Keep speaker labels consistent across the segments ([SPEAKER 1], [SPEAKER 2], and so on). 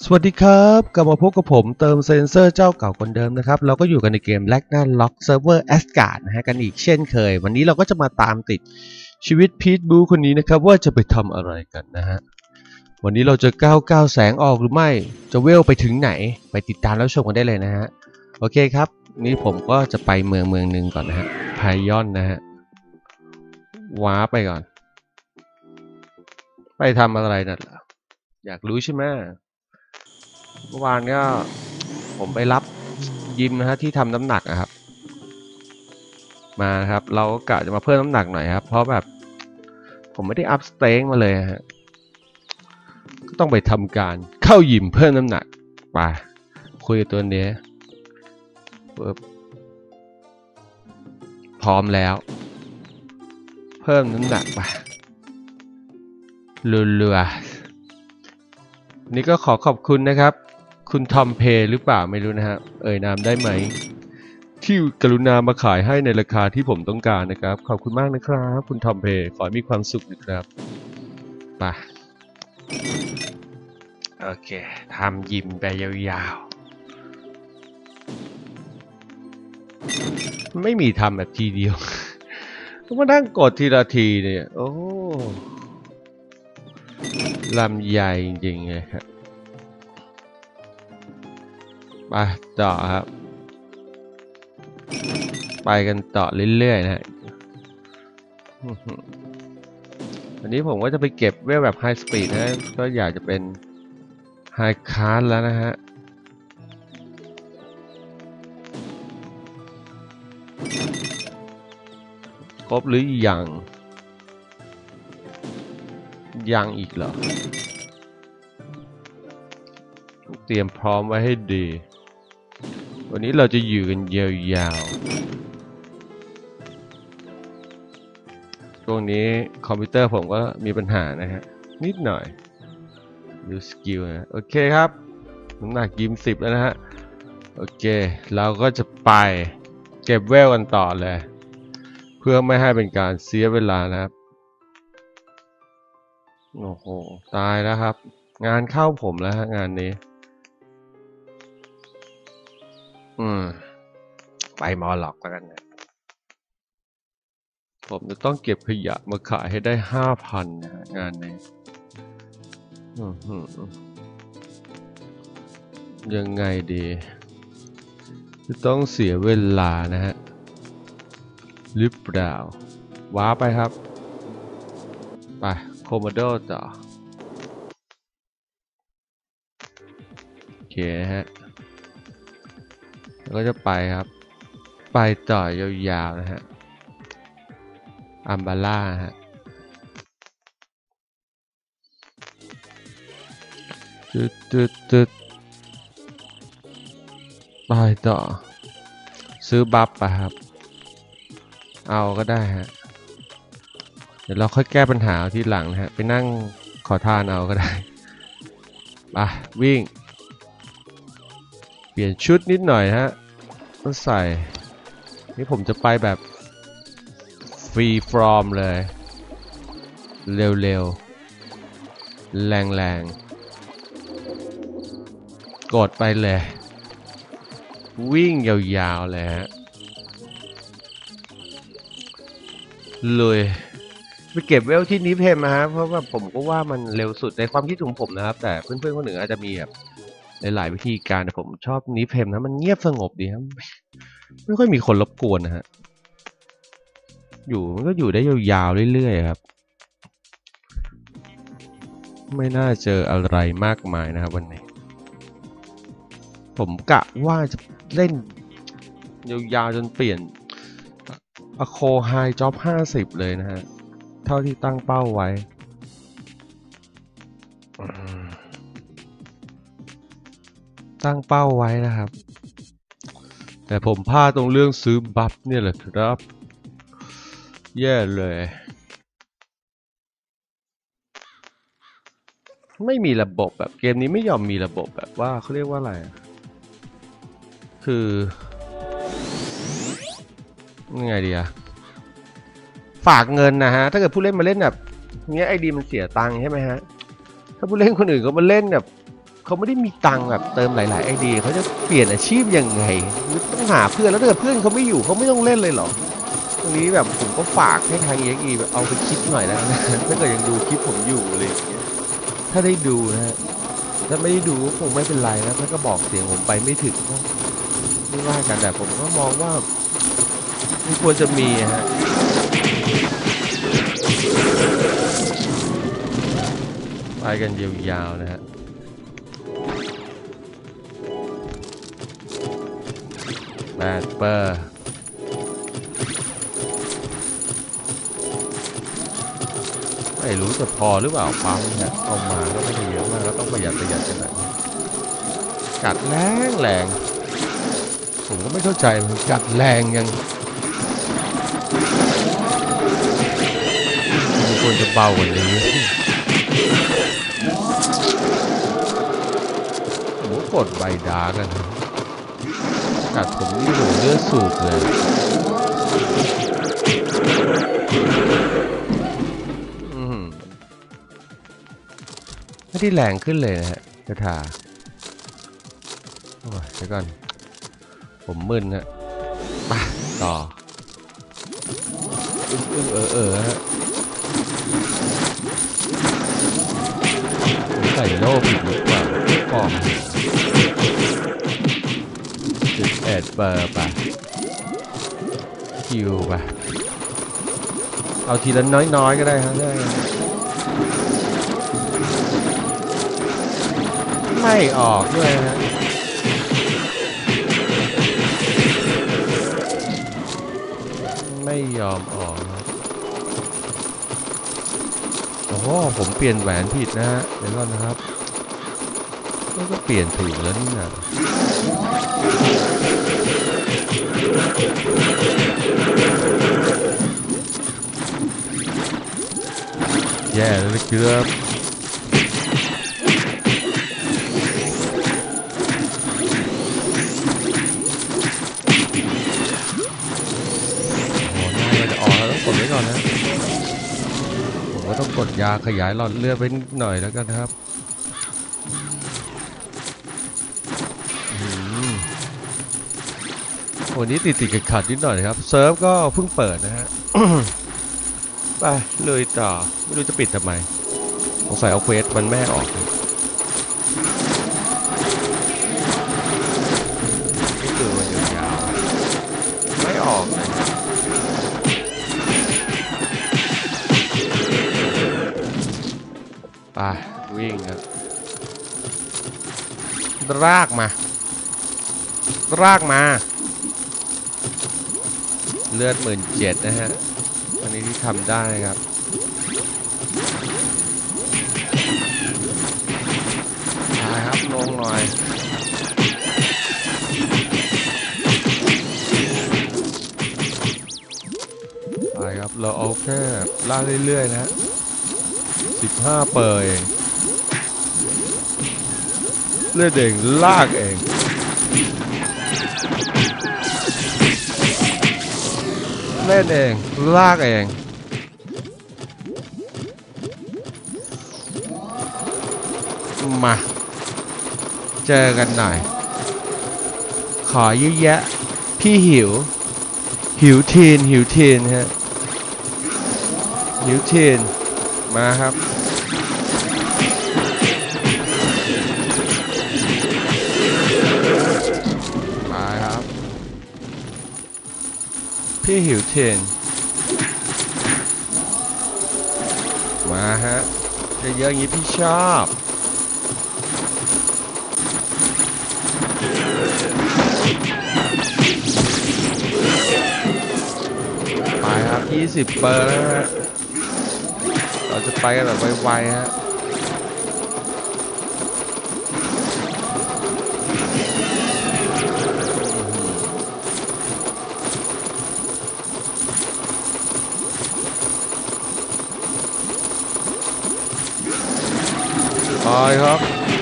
[SPEAKER 1] สวัสดีครับกลับมาพบกับผมเติมเซนเซอร์เจ้าเก่าคนเดิมนะครับเราก็อยู่กันในเกม Ragnarok Server Asgard นะฮะกันอีกเช่นเคยวันนี้เราก็จะมาตามติดชีวิตพีทบูคนนี้นะครับว่าจะไปทำอะไรกันนะฮะวันนี้เราจะก้าวแสงออกหรือไม่จะเวลไปถึงไหนไปติดตามแล้วชมกันได้เลยนะฮะโอเคครับนี่ผมก็จะไปเมืองหนึ่งก่อนนะฮะไพยอนนะฮะว้าไปก่อนไปทำอะไรนั่นล่ะอยากรู้ใช่ไหมเมื่อวานก็ผมไปรับยิมนะฮะที่ทำน้ำหนักนะครับมาครับเราก็กะจะมาเพิ่มน้ำหนักหน่อยครับเพราะแบบผมไม่ได้อัพสเต็งมาเลยฮะก็ต้องไปทำการเข้ายิมเพิ่มน้ำหนักไปคุยกับตัวนี้พร้อมแล้วเพิ่มน้ำหนักไปรัวๆนี่ก็ขอขอบคุณนะครับคุณทอมเพย์หรือเปล่าไม่รู้นะฮะเอ่ยนามได้ไหมที่กรุณามาขายให้ในราคาที่ผมต้องการนะครับขอบคุณมากนะครับคุณทอมเพย์ขอให้มีความสุขนะครับไปโอเคทำยิมไปยาวๆไม่มีทำแบบทีเดียวต้องมานั่งกดทีละทีเนี่ยโอ้ลำใหญ่จริงๆเลยครับไปต่อครับไปกันต่อเรื่อยๆนะฮะวันนี้ผมก็จะไปเก็บเวลแบบไฮสปีดนะก็อยากจะเป็นไฮคลาสแล้วนะฮะครบหรือยังอีกเหรอเตรียมพร้อมไว้ให้ดีวันนี้เราจะอยู่กันยาวๆช่วงนี้คอมพิวเตอร์ผมก็มีปัญหานะฮะนิดหน่อยดูสกิลนะโอเคครับน้ำหนักยิม10แล้วนะฮะโอเคเราก็จะไปเก็บเวลกันต่อเลยเพื่อไม่ให้เป็นการเสียเวลานะครับโอ้โหตายแล้วครับงานเข้าผมแล้วฮะงานนี้ไปมอลล็อกแล้วกันนะผมจะต้องเก็บขยะมาขายให้ได้ 5,000 นะฮะงานนี้ยังไงดีจะต้องเสียเวลานะฮะหรือเปล่าว้าไปครับไปโคโมโดต่อโอเคฮะแล้วก็จะไปครับไปต่อยาวๆนะฮะอัมบาร่าฮะตึดไปต่อซื้อบัฟไปครับเอาก็ได้ฮะเดี๋ยวเราค่อยแก้ปัญหาทีหลังนะฮะไปนั่งขอทานเอาก็ได้ไปวิ่งเปลี่ยนชุดนิดหน่อยฮะต้องใส่นี่ผมจะไปแบบฟรีฟอร์มเลยเร็วๆแรงๆกดไปเลยวิ่งยาวๆเลยฮะเลยไปเก็บเวลที่นิเพมนะฮะเพราะว่าผมก็ว่ามันเร็วสุดในความคิดของผมนะครับแต่เพื่อนๆคนอื่นอาจจะมีแบบหลายๆวิธีการแต่ผมชอบนิเพมนะมันเงียบสงบดีครับไม่ค่อยมีคนรบกวนนะฮะมันก็อยู่ได้ยาวๆเรื่อยๆครับไม่น่าเจออะไรมากมายนะครับวันนี้ผมกะว่าจะเล่นยาวๆจนเปลี่ยนอโคไฮจ็อบ50เลยนะฮะเท่าที่ตั้งเป้าไว้นะครับแต่ผมพลาดตรงเรื่องซื้อบัฟเนี่ยแหละครับแย่เลยไม่มีระบบแบบเกมนี้ไม่ยอมมีระบบแบบว่าเขาเรียกว่าอะไรคือยังไงดีอะฝากเงินนะฮะถ้าเกิดผู้เล่นมาเล่นแบบเนี้ยไอดีมันเสียตังค์ใช่ไหมฮะถ้าผู้เล่นคนอื่นก็มาเล่นแบบเขาไม่ได้มีตังค์แบบเติมหลายๆไอเดียเขาจะเปลี่ยนอาชีพยังไงต้องหาเพื่อนแล้วถ้าเกิดเพื่อนเขาไม่อยู่เขาไม่ต้องเล่นเลยเหรอตรงนี้แบบผมก็ฝากให้ทาง EXE แบบเอาไปคิดหน่อยแล้วนะถ้าเกิดยังดูคลิปผมอยู่เลยถ้าได้ดูนะฮะถ้าไม่ได้ดูก็คงไม่เป็นไรนะถ้าก็บอกเสียงผมไปไม่ถึงก็ไม่ว่ากันแต่ผมก็มองว่ามันควรจะมีฮะไปกันยาวๆนะฮะแบดเปอร์ไม่รู้จะพอหรือเปล่าปั๊มเนี่ยเอามาก็ไม่ได้เยอะมากก็ต้องประหยัดกันหน่อยกัดแรงผมก็ไม่เข้าใจมันกัดแรงยังมันควรจะเบากว่านี้ผมก็กดใบดากันกัดผมนี่โหเลือดสูบเลยไม่ได้แรงขึ้นเลยนะฮะกระถาโอ้ยเดี๋ยวก่อนผมมึนฮะไปต่อฮะใส่โล่ผิดหรือเปล่าฟอร์ม11 เบอร์ไปคิวไปเอาทีละน้อยก็ได้ฮะได้ไม่ออกด้วยฮะไม่ยอมออกนะโอ้โหผมเปลี่ยนแหวนผิดนะฮะเดี๋ยวก่อนนะครับก็เปลี่ยนถูกแล้วนี่นะแย่เลยครับกดไว้ก่อนนะผมก็ต้องกดยาขยายหลอดเลือดไปหน่อยแล้วกันครับวันนี้ติดขัดนิดหน่อยครับเซิร์ฟก็เพิ่งเปิดนะฮะ ไปเลยต่อไม่รู้จะปิดทำไมสงสัยเอาเควสมันแม่ออกนี่คือมันยาวไม่ออกเลยไปวิ่งครับรากมาเลือด17,000นะฮะอันนี้ที่ทำได้ครับไปครับลงหน่อยไปครับเราเอาแค่ลากเรื่อยๆนะ15 เปอร์เองเลือดเองลากเองเล่นเองลากเองมาเจอกันหน่อยขอเยอะแยะพี่หิวทีนฮะหิวทีนมาครับมาครับพี่หิวทีนมาฮะจะเยอะอย่างนี้พี่ชอบไปครับ20 เปอร์แล้วฮะเราจะไปกันแบบไวๆฮะไปครับ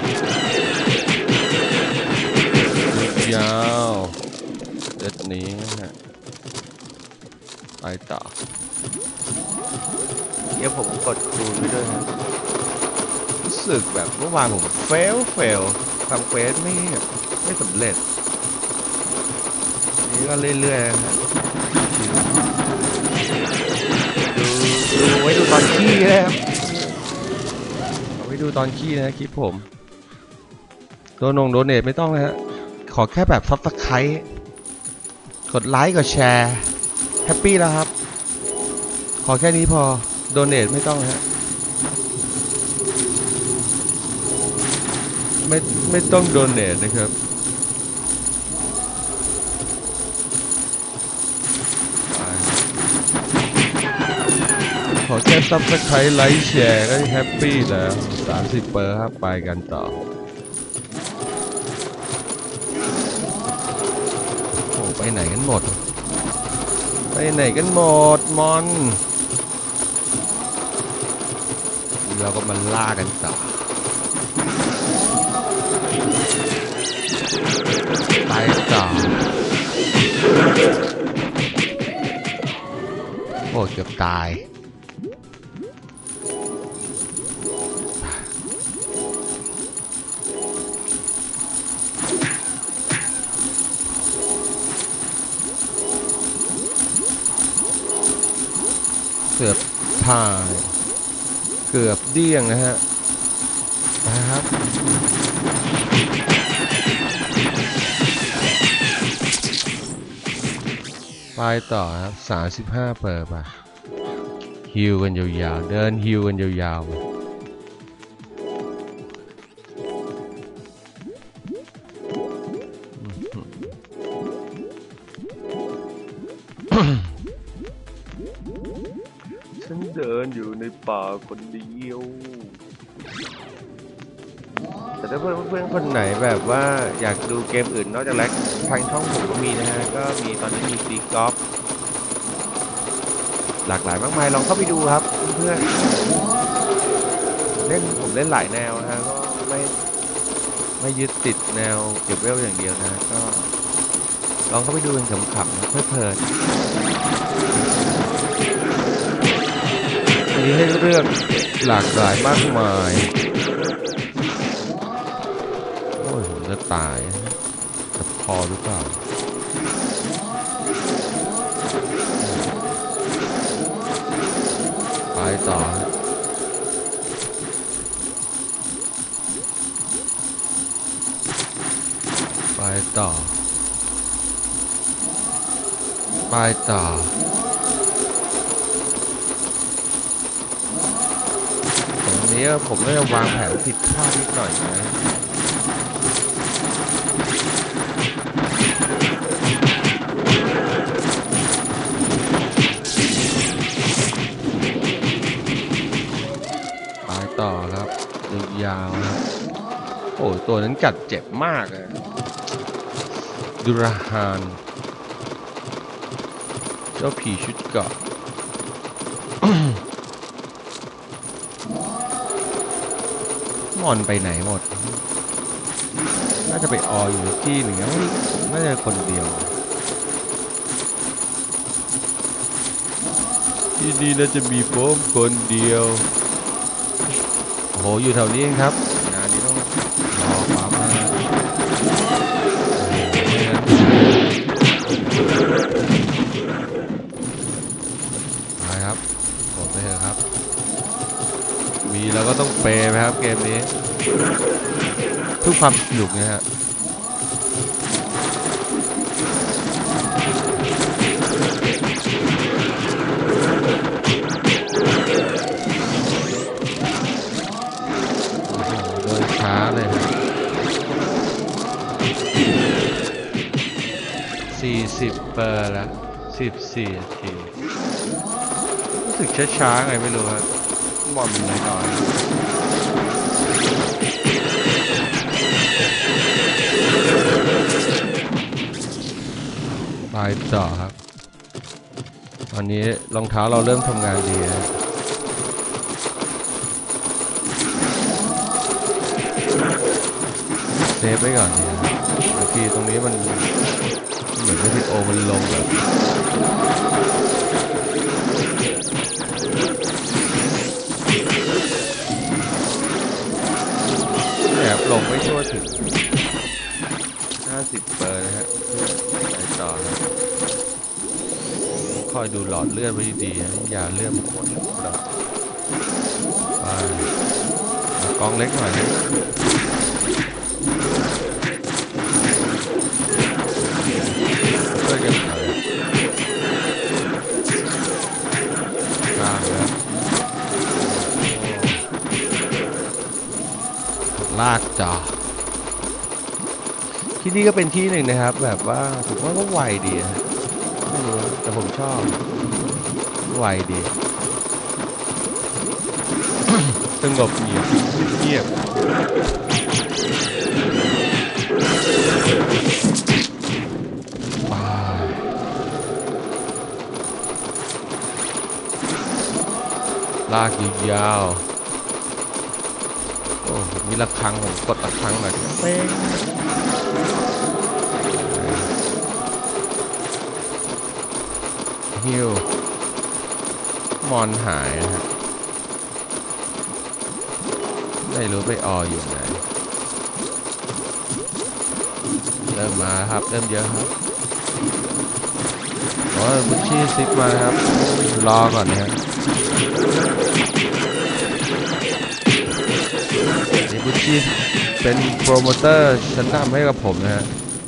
[SPEAKER 1] ยาวเด็ดนี้ฮะไปต่อเดี๋ยวผมกดคูณไปด้วยนะสึกแบบเมื่อวานผมเฟลทำเควสไม่สำเร็จนี่ก็เรื่อยๆนะฮะดูไว้ดูตอนขี้นะครับเอาไว้ดูตอนขี้นะคลิปผมโดเนทไม่ต้องนะฮะขอแค่แบบซับสไครต์กดไลค์กดแชร์แฮปปี้แล้วครับขอแค่นี้พอโดเนทไม่ต้องฮะไม่ต้องโดเนทนะครับขอแค่ซับสไครต์ไลค์แชร์ก็แฮปปี้แล้ว30เปอร์ครับไปกันต่อโอ้ไปไหนกันหมดไปไหนกันหมดมอนเราก็มาล่ากันต่อไปต่อโอ้เกือบตายเกือบตายเกือบเดี้ยงนะฮะนะครับไปต่อครับ35เปอร์ไปฮิวกันยาวๆเดินฮิวกันยาวๆฉันเดินอยู่ในป่าคนเดียวแต่ถ้าเพื่อนคนไหนแบบว่าอยากดูเกมอื่นนอกจากแล็กทางช่องผมก็มีนะฮะก็มีตอนนี้มีตีกอล์ฟหลากหลายมากมายลองเข้าไปดูครับเพื่อนผมเล่นหลายแนวนะฮะก็ไม่ยึดติดแนวเก็บเวลอย่างเดียวนะก็ลองเข้าไปดูกันขำๆนะเพลินมีให้เลือกหลากหลายมากมายโอ้ยผมจะตายจะพอหรือเปล่าไปต่อไปต่อไปต่อตรงนี้ผมก็จะวางแผนผิดพลาดนิดหน่อยนะไปต่อครับยาวๆนะโอ้ตัวนั้นกัดเจ็บมากเลยดูราฮานเจ้าผีชุดเกาะมอนไปไหนหมดน่าจะไปออยู่ที่หนึ่งน่าจะคนเดียวที่นี่น่าจะมีผมคนเดียวโอ้โหอยู่แถวนี้เองครับงานนี้ต้องรอความมาไปครับกดไปเถอะครับมีแล้วก็ต้องเปย์ไหมครับเกมนี้เพื่อความสนุกนะฮะโดนช้าเลย40เปอร์แล้ว14นาทีรู้สึกช้าๆไงไม่รู้ครับมอนมันน้อยๆไปต่อครับตอนนี้รองเท้าเราเริ่มทำงานดีนะเซฟไว้ก่อนดีนะบางทีตรงนี้มันเหมือนไม่พิโอมันลงแบบลงไม่ทั่วถึง50 เปอร์นะฮะไปต่อนะคอยดูหลอดเลือดไว้ดีๆนะอย่าเลือดหมดแล้วไปกองเล็กหน่อยนะช่วยกันหน่อยข้างแล้วลากจ่อที่นี่ก็เป็นที่หนึ่งนะครับแบบว่าผมว่าก็ไวดีนะไม่รู้แต่ผมชอบไวดีสงบเงียบเงียบลากยาวโอ้มีระฆังผมกดระฆังหน่อยเป้งฮิวมอนหายนะฮะไม่รู้ไปออยู่ไหนเริ่มมาครับเริ่มเยอะครับโอ้ยบุชชี่ซิกมาครับรอก่อนนะฮะนี่บุชชี่เป็นโปรโมเตอร์ชั้นนำให้กับผมนะฮะ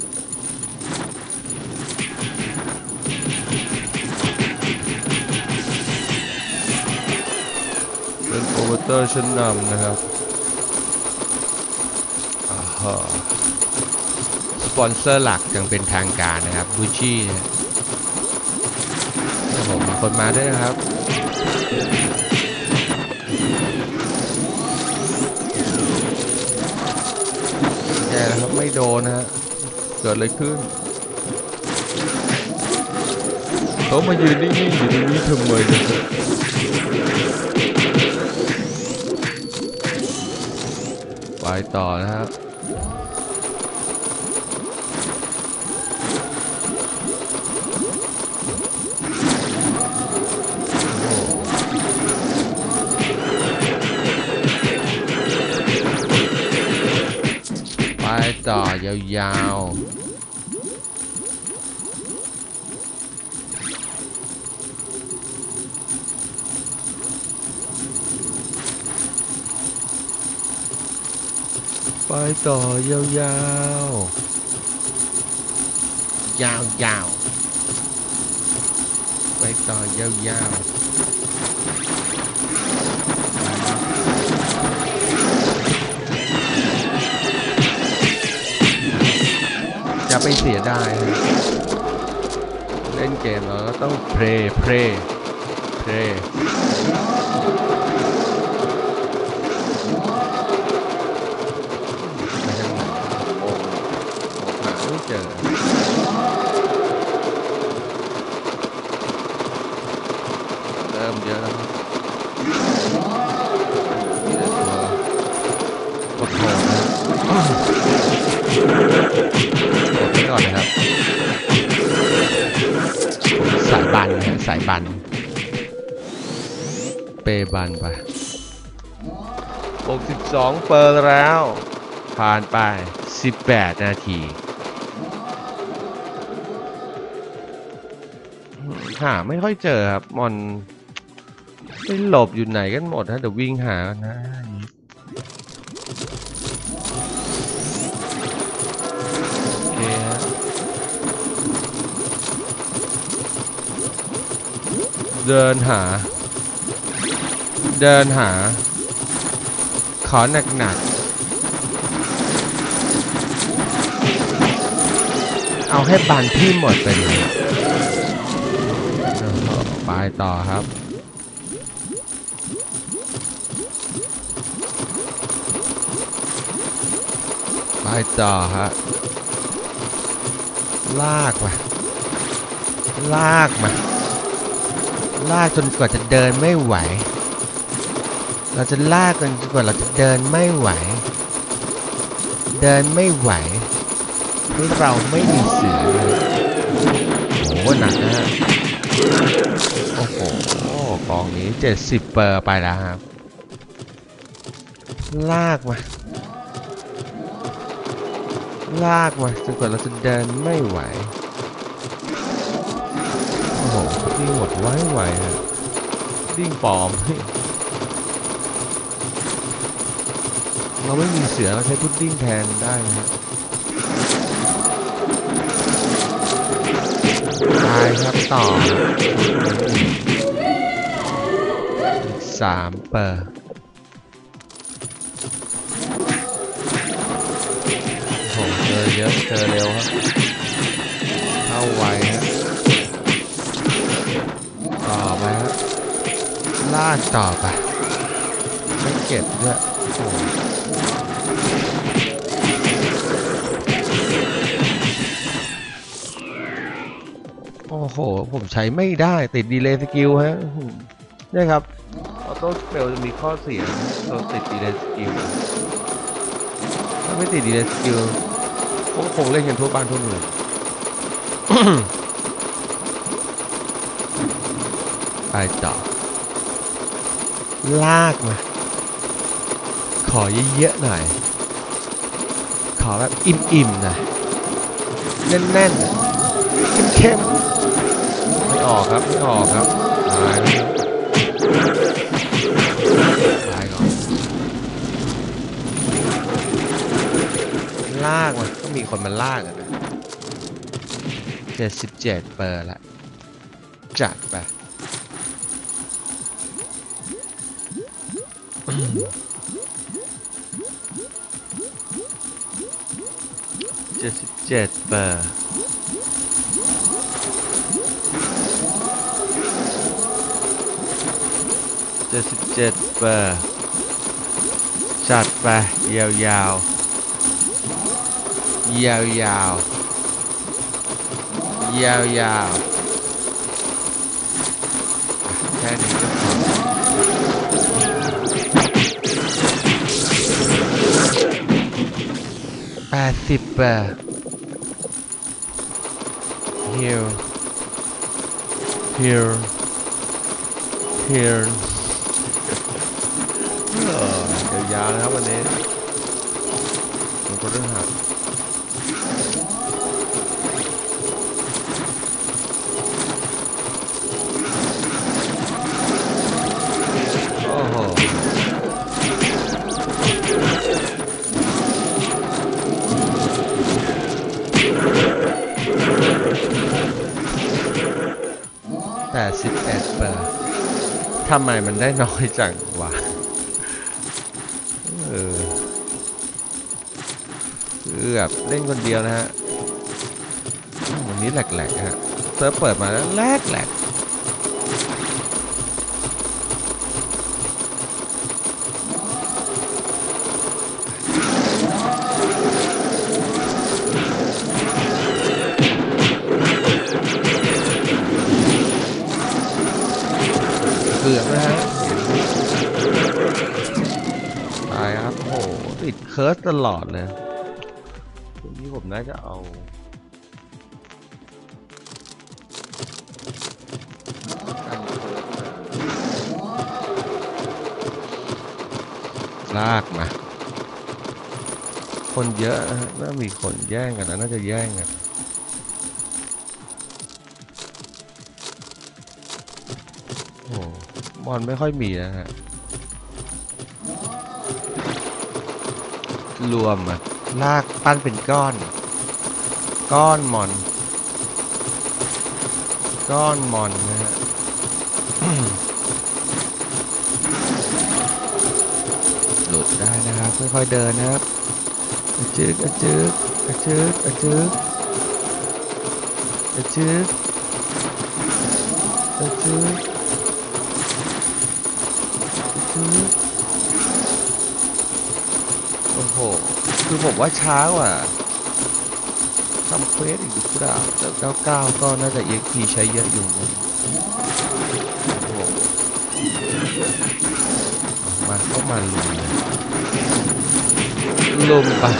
[SPEAKER 1] เป็นโปรโมเตอร์ชั้นนำนะครับสปอนเซอร์หลักยังเป็นทางการนะครับบูชี่ผมมีคนมาด้วยนะครับแย่แล้วครับไม่โดนนะฮะเกิดอะไรขึ้นเขามายืนนิ่งๆอยู่ตรงนี้ทำไมไปต่อนะครับไปต่อยาวๆไปต่อยาวๆยาวๆไปต่อยาวๆจะไปเสียดายเล่นเกมเราก็ต้องเพลย์ไม่เจอเริ่มเยอะแล้วครับมีแต่ตัวโคตรนะกดไปก่อนนะครับสายบันนะสายบันเปบันไป62 เปอร์แล้วผ่านไป18 นาทีหาไม่ค่อยเจอครับมอนไปหลบอยู่ไหนกันหมดนะเดี๋ยววิ่งหากันนะโอเคฮะเดินหาขอหนักเอาให้บานพี่หมดไปเลยไปต่อครับไปต่อฮะลากมาจนกว่าจะเดินไม่ไหวเราจะลากกันจนกว่าเราจะเดินไม่ไหวเพราะเราไม่มีเสือโอ้หนักนะฮะโอ้โหกองนี้70 เปอร์ไปแล้วครับลากมาลากมาจนกว่าเราจะเดินไม่ไหวโอ้โหดิ้งหมดไวฮะดิ้งปลอมเราไม่มีเสือเราใช้พุดดิ้งแทนได้นะฮะตายครับต่ออีก3 เปอร์โอ้โหเจอเยอะเจอเร็วครับเข้าไวฮะต่อไปฮะลากต่อไปไม่เก็บด้วยโอ้โหผมใช้ไม่ได้ติดดีเลย์สกิลฮะนี่ครับออโต้สเปลจะมีข้อเสียเราติดดีเลย์สกิลถ้าไม่ติดดีเลย์สกิลคงเล่นกันทั่วบ้านทั่วเมือง ไปต่อลากมาขอเยอะๆหน่อยขอแบบอิ่มๆหน่อยแน่นๆเข้มๆไม่ออกครับไม่ออกครับตายแล้วตายก่อนลากมาก็มีคนมาลากนะ77 เปอร์ละจัดไป77 เปอร์77 เปอร์จัดไปยาวแค่นี้ก็พอ80 เปอร์here ยาวๆนะครับวันนี้ผมก็เรื่องหักโอ้โห81 เปอร์ทำไมมันได้น้อยจังวะคือแบบเล่นคนเดียวนะฮะวันนี้แหลกๆฮะเซิร์ฟเปิดมาแล้วแหลกเกือบนะฮะตายครับโอ้โหติดเคิร์สตลอดเลยวันนี้ผมน่าจะเอาลากมาคนเยอะนะฮะน่ามีคนแย่งกันนะน่าจะแย่งกันโอ้บอลไม่ค่อยมีนะฮะรวมอะลากปั้นเป็นก้อนมอนนะฮะ หลุดได้นะครับค่อยๆเดินนะครับอะจึกโอ้โหคือผมว่าช้ากว่าทำเควสอีกหรือเปล่าแต่99ก็น่าจะ EXP ใช้เยอะอยู่มาเข้ามาลุมไป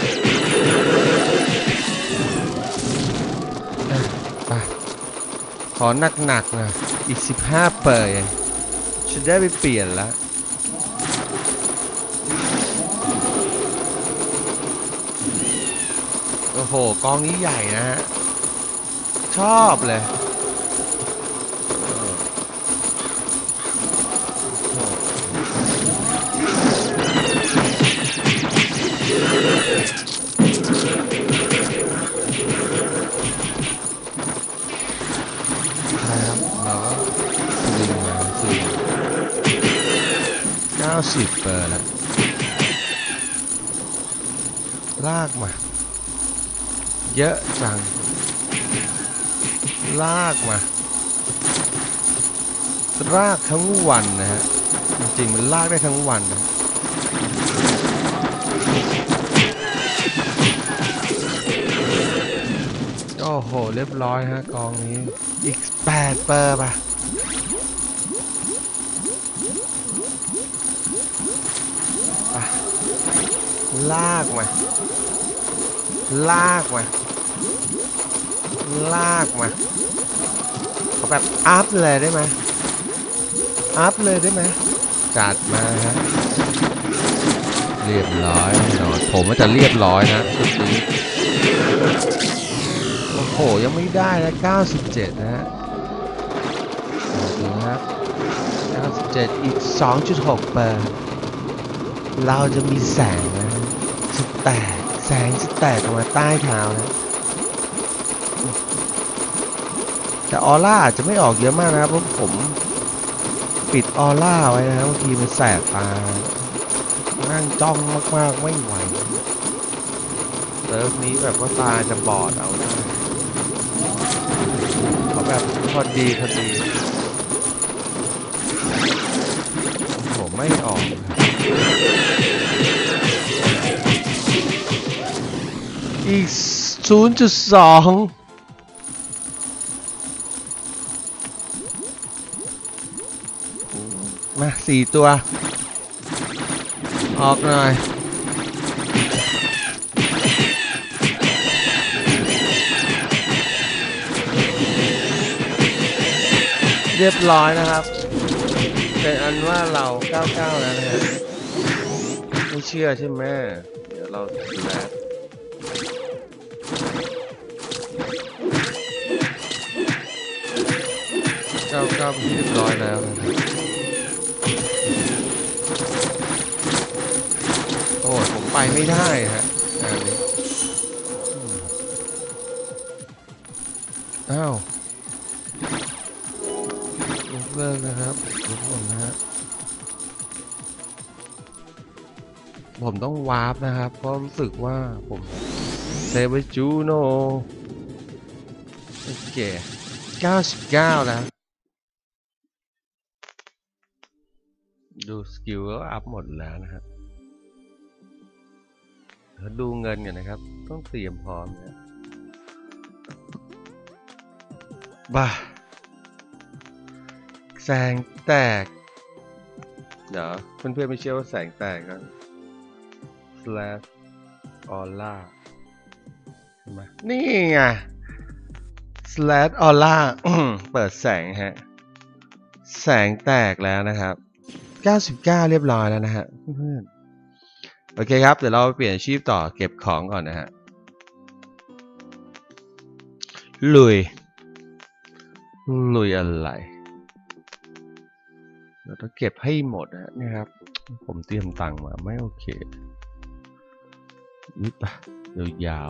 [SPEAKER 1] ขอหนักๆนะอีก15 เปอร์ยังฉันได้ไปเปลี่ยนแล้วโอ้โหกองนี้ใหญ่นะฮะชอบเลยครับเราก็ดึงมาสูง90เปอร์แล้วลากมาเยอะจังลากมาลากทั้งวันนะฮะจริงๆมันลากได้ทั้งวันนะโอ้โหเรียบร้อยฮะกองนี้อีก8เปอร์ป่ะลากมาลากมาลากมาเขาแบบอัพเลยได้ไหมอัพเลยได้ไหมจัดมาฮะเรียบร้อยแน่นอนผมว่าจะเรียบร้อยนะชุดนี้โอ้โหยังไม่ได้นะ97นะฮะดูครับ97อีก 2.6 เปอร์เราจะมีแสงนะจะแตกแสงจะแตกออกมาใต้เท้านะแต่ออร่าอาจจะไม่ออกเยอะมากนะครับเพราะผมปิดออร่าไว้นะครับบางทีมันแสบตานั่งจ้องมากๆไม่ไหวเซิร์ฟนี้แบบว่าตาจะบอดเอาได้เขาแบบพอดีผมไม่ออกอีก 0.2 มา4 ตัวออกหน่อยเรียบร้อยนะครับเป็นอันว่าเรา99แล้วนะฮะไม่เชื่อใช่ไหมเดี๋ยวเราดูแล99เรียบร้อยแล้วโอ้ผมไปไม่ได้ฮะอันนี้อ้าวยกเลิกนะครับทุกคนนะฮะผมต้องวาร์ปนะครับเพราะรู้สึกว่าผมเซฟไว้จูโนโอเค99แล้วดูสกิลก็อัพหมดแล้วนะครับดูเงินกันนะครับต้องเตรียมพร้อมนะบ้าแสงแตกเดี๋ยวเพื่อนๆไม่เชื่อว่าแสงแตกนะ slash aura ใช่ไหมนี่ไง slash aura เปิดแสงฮะแสงแตกแล้วนะครับ99เรียบร้อยแล้วนะฮะเพื่อนโอเคครับเดี๋ยวเราไปเปลี่ยนอาชีพต่อเก็บของก่อนนะฮะลุยอะไรเราต้องเก็บให้หมดนะครับผมเตรียมตังค์มาไม่โอเคนิดปะยาว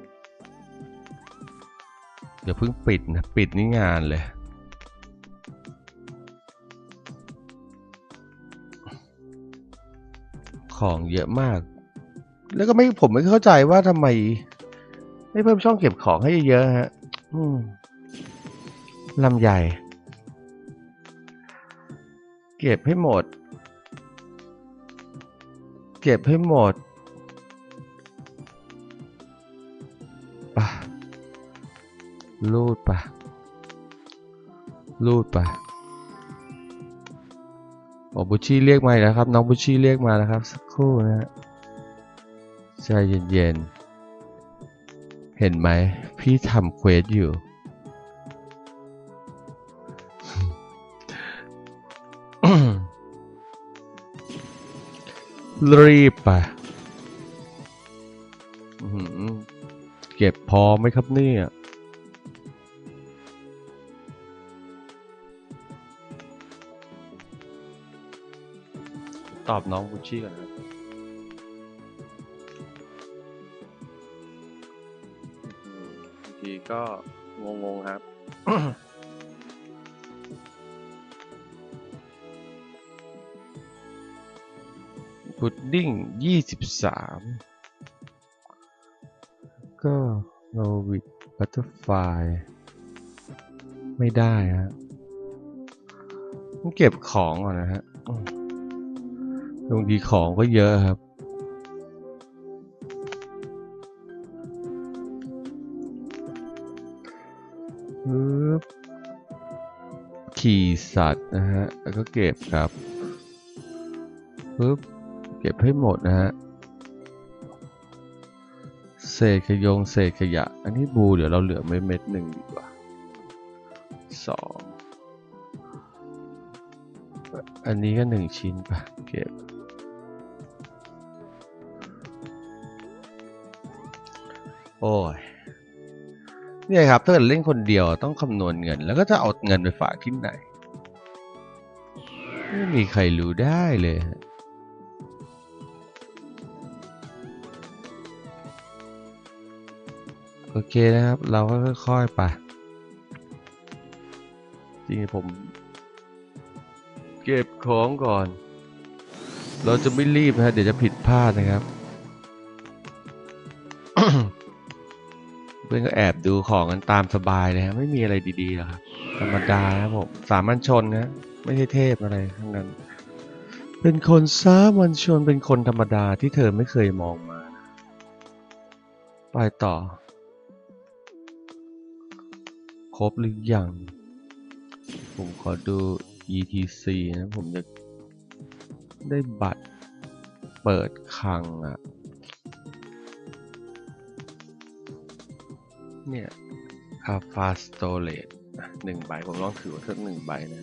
[SPEAKER 1] เดี๋ยวเพิ่งปิดนะปิดนี่งานเลยของเยอะมากแล้วก็ผมไม่เข้าใจว่าทำไมไม่เพิ่มช่องเก็บของให้เยอะฮะลำใหญ่เก็บให้หมดปะรูดปะบุชชี่เรียกมาแล้วครับน้องบุชชี่เรียกมาแล้วครับสักครู่นะฮะใจเย็นๆเห็นไหมพี่ทำเควสอยู่รีบไปเก็บพอไหมครับเนี่ยตอบน้องบุชชี่ก่อนนะครับบางทีก็งงครับ พุดดิ้ง23ก็โนวิดบัตเตอร์ฟลายไม่ได้ฮะต้องเก็บของก่อนนะฮะบางทีของก็เยอะครับขี่สัตว์นะฮะแล้วก็เก็บครับปึ๊บเก็บให้หมดนะฮะเศษขยงเศษขยะอันนี้บูเดี๋ยวเราเหลือไม่เม็ดหนึ่งดีกว่า2อันนี้ก็1ชิ้นป่ะเก็บโอ้ยเนี่ยครับถ้าเกิดเล่นคนเดียวต้องคำนวณเงินแล้วก็จะเอาเงินไปฝากที่ไหนไม่มีใครรู้ได้เลยโอเคนะครับเราก็ค่อยๆไปจริงผมเก็บของก่อนเราจะไม่รีบนะเดี๋ยวจะผิดพลาดนะครับ เพื่อนก็แอบดูของกันตามสบายเลยฮะไม่มีอะไรดีๆหรอกครับธรรมดาครับผมสามัญชนนะไม่ใช่เทพอะไรทั้งนั้นเป็นคนสามัญชนเป็นคนธรรมดาที่เธอไม่เคยมองมาไปต่อครบหรือยังผมขอดู ETC นะผมจะได้บัตรเปิดคลังอ่ะเนี่ยAlpha Storage 1 ใบผมลองถือว่าสัก1 ใบนะ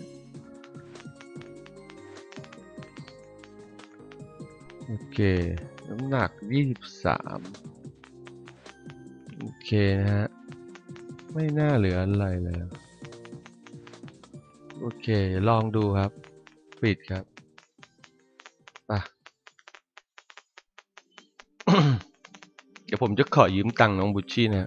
[SPEAKER 1] โอเคน้ำหนัก23โอเคนะฮะไม่น่าเหลืออะไรเลยโอเคลองดูครับปิดครับไป เดี๋ยวผมจะขอยืมตังค์น้องบุชชี่นะ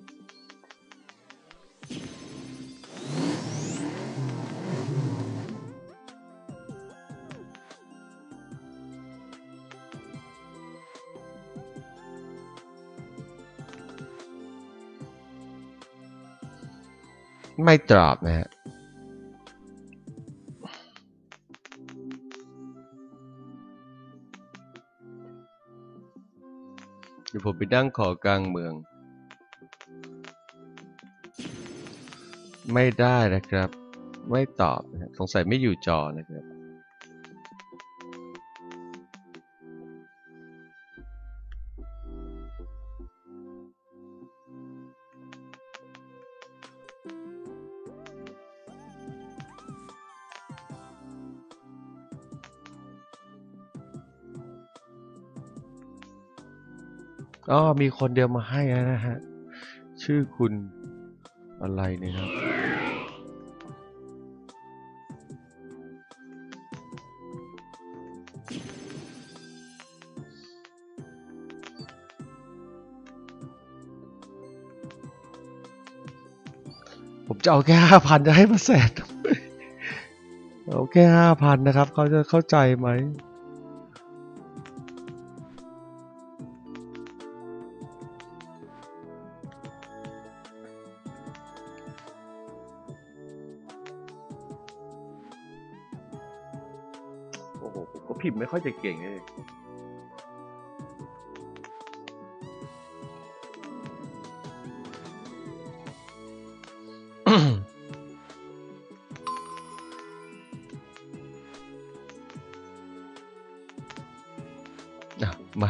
[SPEAKER 1] ไม่ตอบนะฮะเดี๋ยวผมไปนั่งขอกลางเมืองไม่ได้นะครับไม่ตอบนะสงสัยไม่อยู่จอนะครับอ๋อมีคนเดียวมาให้แล้วนะฮะชื่อคุณอะไรเนี่ยครับผมจะเอาแค่5,000จะให้มาแสนเอาแค่5,000นะครับเขาจะเข้าใจไหมโอ้โหผมก็พิมพ์ไม่ค่อยจะเก่งเลยมา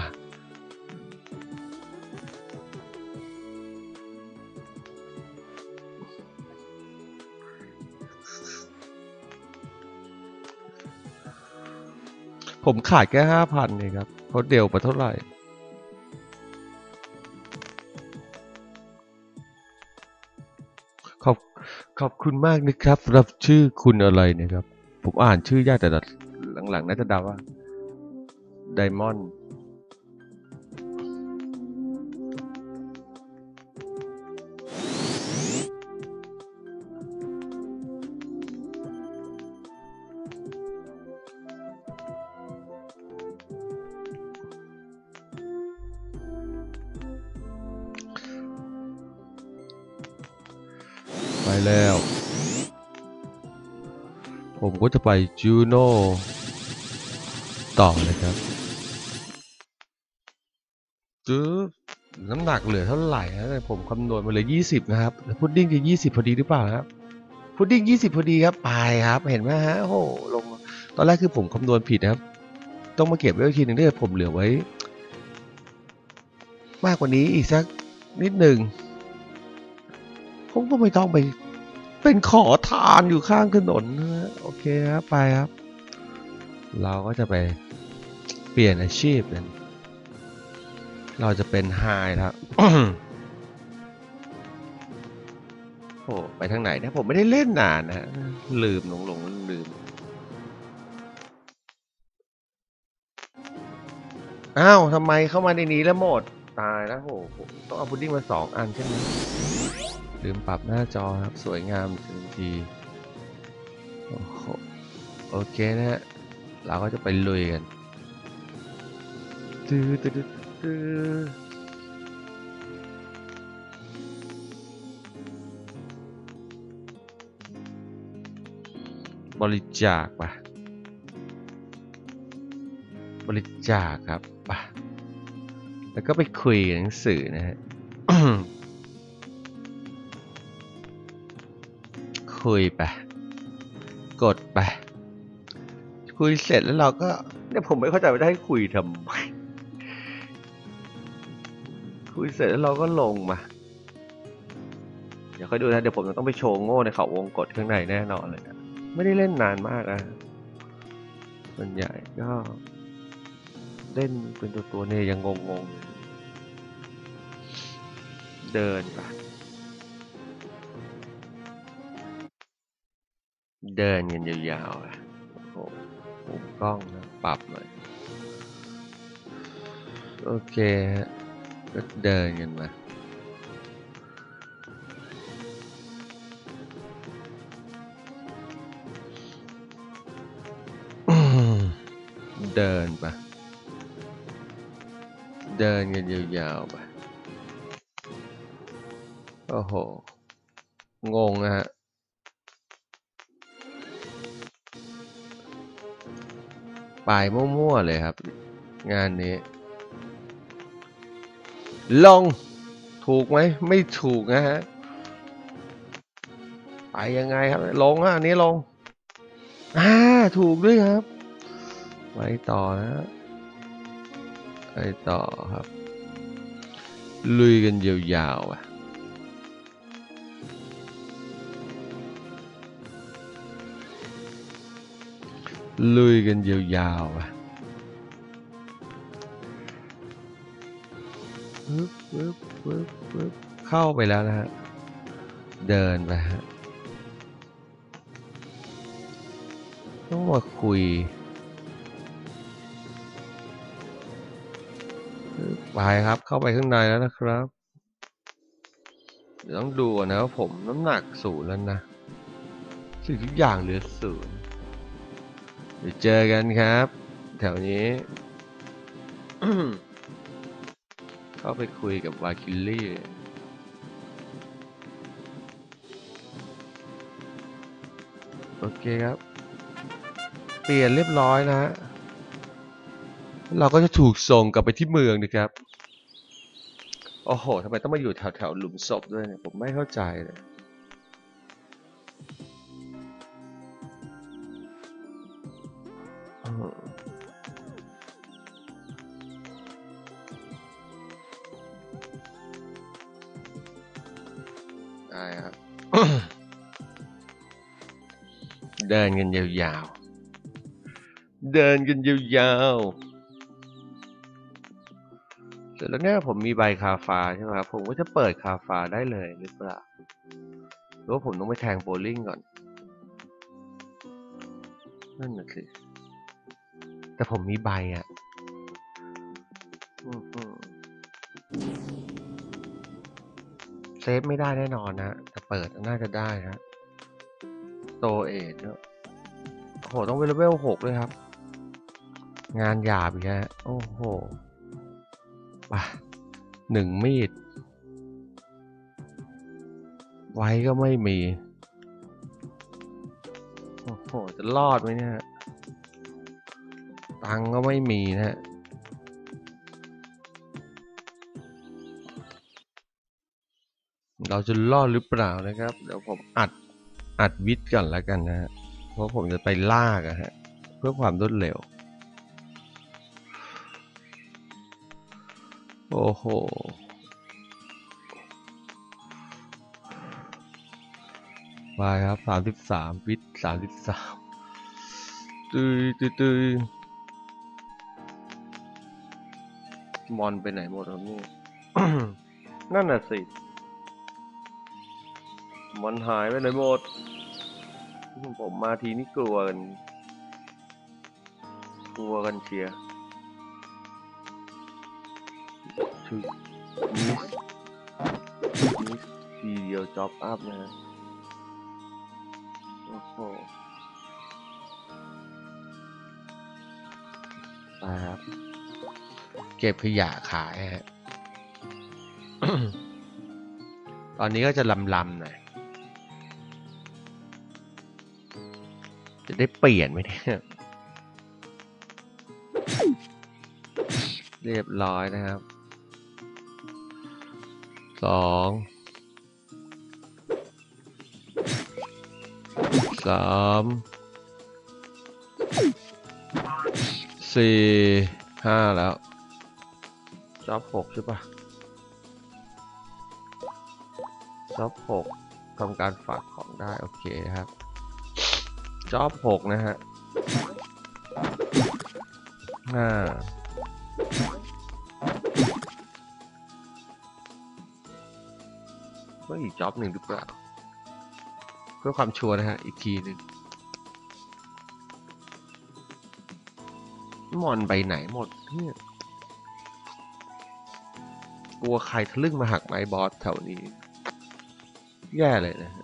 [SPEAKER 1] ผมขาดแค่5,000เองครับเขาเดวไปเท่าไหร่ขอบคุณมากนะครับรับชื่อคุณอะไรเนี่ยครับผมอ่านชื่อยากแต่หลังๆน่าจะเดาว่าไดมอนด์ไปแล้วผมก็จะไปจูโน่ต่อเลยครับจื้อน้ำหนักเหลือเท่าไหร่นะผมคำนวณมาเลย20นะครับแล้วพุดดิ้งจะ20พอดีหรือเปล่าครับพุดดิ้ง20พอดีครับไปครับเห็นไหมฮะโอ้โหลงตอนแรกคือผมคำนวณผิดนะครับต้องมาเก็บไว้อีกทีหนึ่งถ้าผมเหลือไว้มากกว่านี้อีกสักนิดหนึ่งผมก็ไม่ต้องไปเป็นขอทานอยู่ข้างถนนนะโอเคครับไปครับเราก็จะไปเปลี่ยนอาชีพกันเราจะเป็นไฮแล้ว โอ้ไปทางไหนนะผมไม่ได้เล่นนานนะลืมหลงลืมอ้าวทำไมเข้ามาในนี้แล้วหมดตายแล้วโหผมต้องเอาพุดดิ้งมา2 อันใช่ไหมลืมปรับหน้าจอครับสวยงามทันทีโอ้โหโอเคนะฮะเราก็จะไปลุยกันตื้อตื้อตื้อบริจาคป่ะบริจาคครับป่ะแล้วก็ไปคุยหนังสือนะฮะ คุยไปกดไปคุยเสร็จแล้วเราก็เนี่ยผมไม่เข้าใจว่าจะให้คุยทำไมคุยเสร็จแล้วเราก็ลงมาเดี๋ยวค่อยดูนะเดี๋ยวผมจะต้องไปโชว์โง่ในเขาวงกตข้างในแน่นอนเลยนะไม่ได้เล่นนานมากนะส่วนใหญ่ก็เล่นเป็นตัวเนี่ยยังงงเดินไปเดินกันยาวๆอะโอ้โหมุมกล้องนะปรับหน่อยโอเคฮะก็เดินกันมาเดินไปเดินกันยาวๆไปโอ้โหงงนะฮะปลายมั่วๆเลยครับงานนี้ลงถูกไหมไม่ถูกนะฮะไปยังไงครับลงอ่ะอันนี้ลงอ่าถูกด้วยครับไปต่อนะไปต่อครับลุยกันยาวๆอ่ะลุยกันยาวๆอ่ะปึ๊บปึ๊บปึ๊บปึ๊บเข้าไปแล้วนะฮะเดินไปฮะต้องมาคุยไปครับเข้าไปข้างในแล้วนะครับเดี๋ยวต้องดูนะว่าผมน้ำหนัก0แล้วนะสิ่งทุกอย่างเหลือ0เดี๋ยวเจอกันครับแถวนี้ เข้าไปคุยกับวาคิลลี่โอเคครับเปลี่ยนเรียบร้อยนะฮะเราก็จะถูกส่งกลับไปที่เมืองนะครับโอ้โหทำไมต้องมาอยู่แถวหลุมศพด้วยเนี่ยผมไม่เข้าใจเลยอืมได้ครับ เดินกันยาวๆเดินกันยาวๆเสร็จแล้วเนี่ยผมมีใบคาฟ้าใช่ไหมครับผมก็จะเปิดคาฟ้าได้เลยหรือเปล่าหรือว่าผมต้องไปแทงโบลิ่งก่อนนั่นน่ะสิแต่ผมมีใบอ่ะเซฟไม่ได้แน่นอนนะแต่เปิดน่าจะได้นะโตเอ็ดเนอะโอ้โหต้องเป็นเลเวล6เลยครับงานหยาบอีกแล้วโอ้โหป่ะ1 มีดไว้ก็ไม่มีโอ้โหจะรอดไหมเนี่ยตังก็ไม่มีนะฮะเราจะรอดหรือเปล่านะครับเดี๋ยวผมอัดวิทย์ก่อนแล้วกันนะฮะเพราะผมจะไปลากอะฮะเพื่อความรวดเร็วโอ้โหไปครับ33วิทย์33ตุยมอนไปไหนหมดครับนี่ นั่นน่ะสิมอนหายไปไหนหมดผมมาทีนี่กลัวกันเชียร์มิสทีเดียวจ็อบอัพนะฮะโอ้โหครับเก็บขยะขายฮะ ตอนนี้ก็จะลำหน่อยจะได้เปลี่ยนไหมเนี่ยเรียบร้อยนะครับ2 3 4 5แล้วจ็อบ6ใช่ปะจ็อบ6ทำการฝากของได้โอเคครับจ็อบ6นะฮะก็อีกจ็อบหนึ่งหรือเปล่าเพื่อความชัวร์นะฮะอีกทีหนึ่งมอนไปไหนหมดเนี่ยกลัวใครทะลึ่งมาหักไม้บอสแถวนี้แย่เลยนะฮะ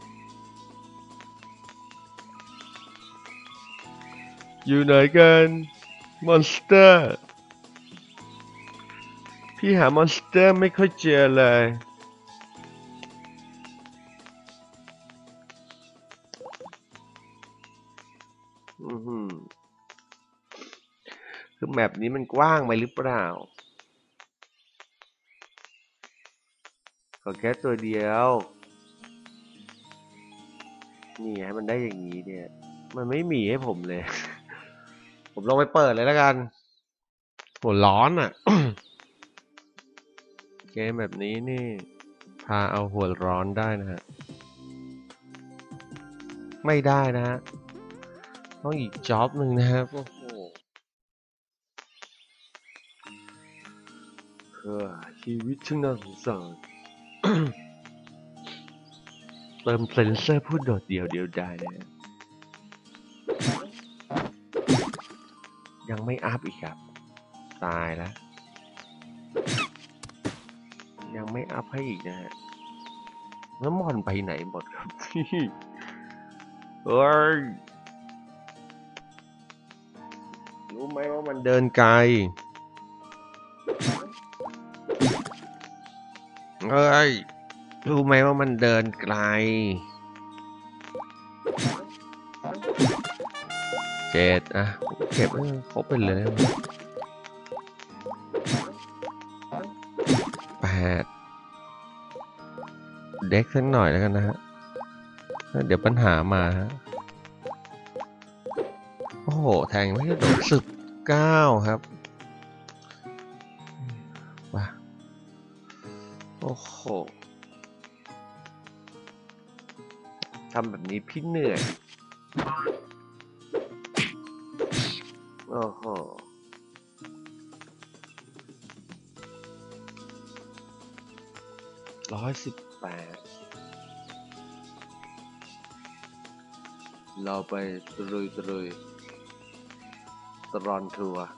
[SPEAKER 1] อยู่ไหนกันมอนสเตอร์พี่หามอนสเตอร์ไม่ค่อยเจอเลยคือแมปนี้มันกว้างไปหรือเปล่าขอแค่ตัวเดียวนี่ให้มันได้อย่างนี้เนี่ยมันไม่มีให้ผมเลย ผมลองไปเปิดเลยแล้วกันหัวร้อนอ่ะ เกมแบบนี้นี่พาเอาหัวร้อนได้นะฮะไม่ได้นะฮะต้องอีกจ็อบหนึ่งนะฮะโอ้โหชีวิตช่างน่าสงสาร เติมเซนเซอร์พูดโดดเดี่ยวได้นะยังไม่อัพอีกครับตายแล้วยังไม่อัพให้อีกนะฮะแล้วมอนไปไหนหมดครับเฮ้ยรู้ไหมว่ามันเดินไกลเฮ้ยรู้ไหมว่ามันเดินไกล7อ่ะเก็บให้ครบไปเลย8เด็กสักหน่อยแล้วกันนะฮะเดี๋ยวปัญหามาฮะโอ้โหแทงไม่ได้โดน19ครับว้าโอ้โหทำแบบนี้พี่เหนื่อยโอ้โห118 เราไปตะลุยตรอนทัวร์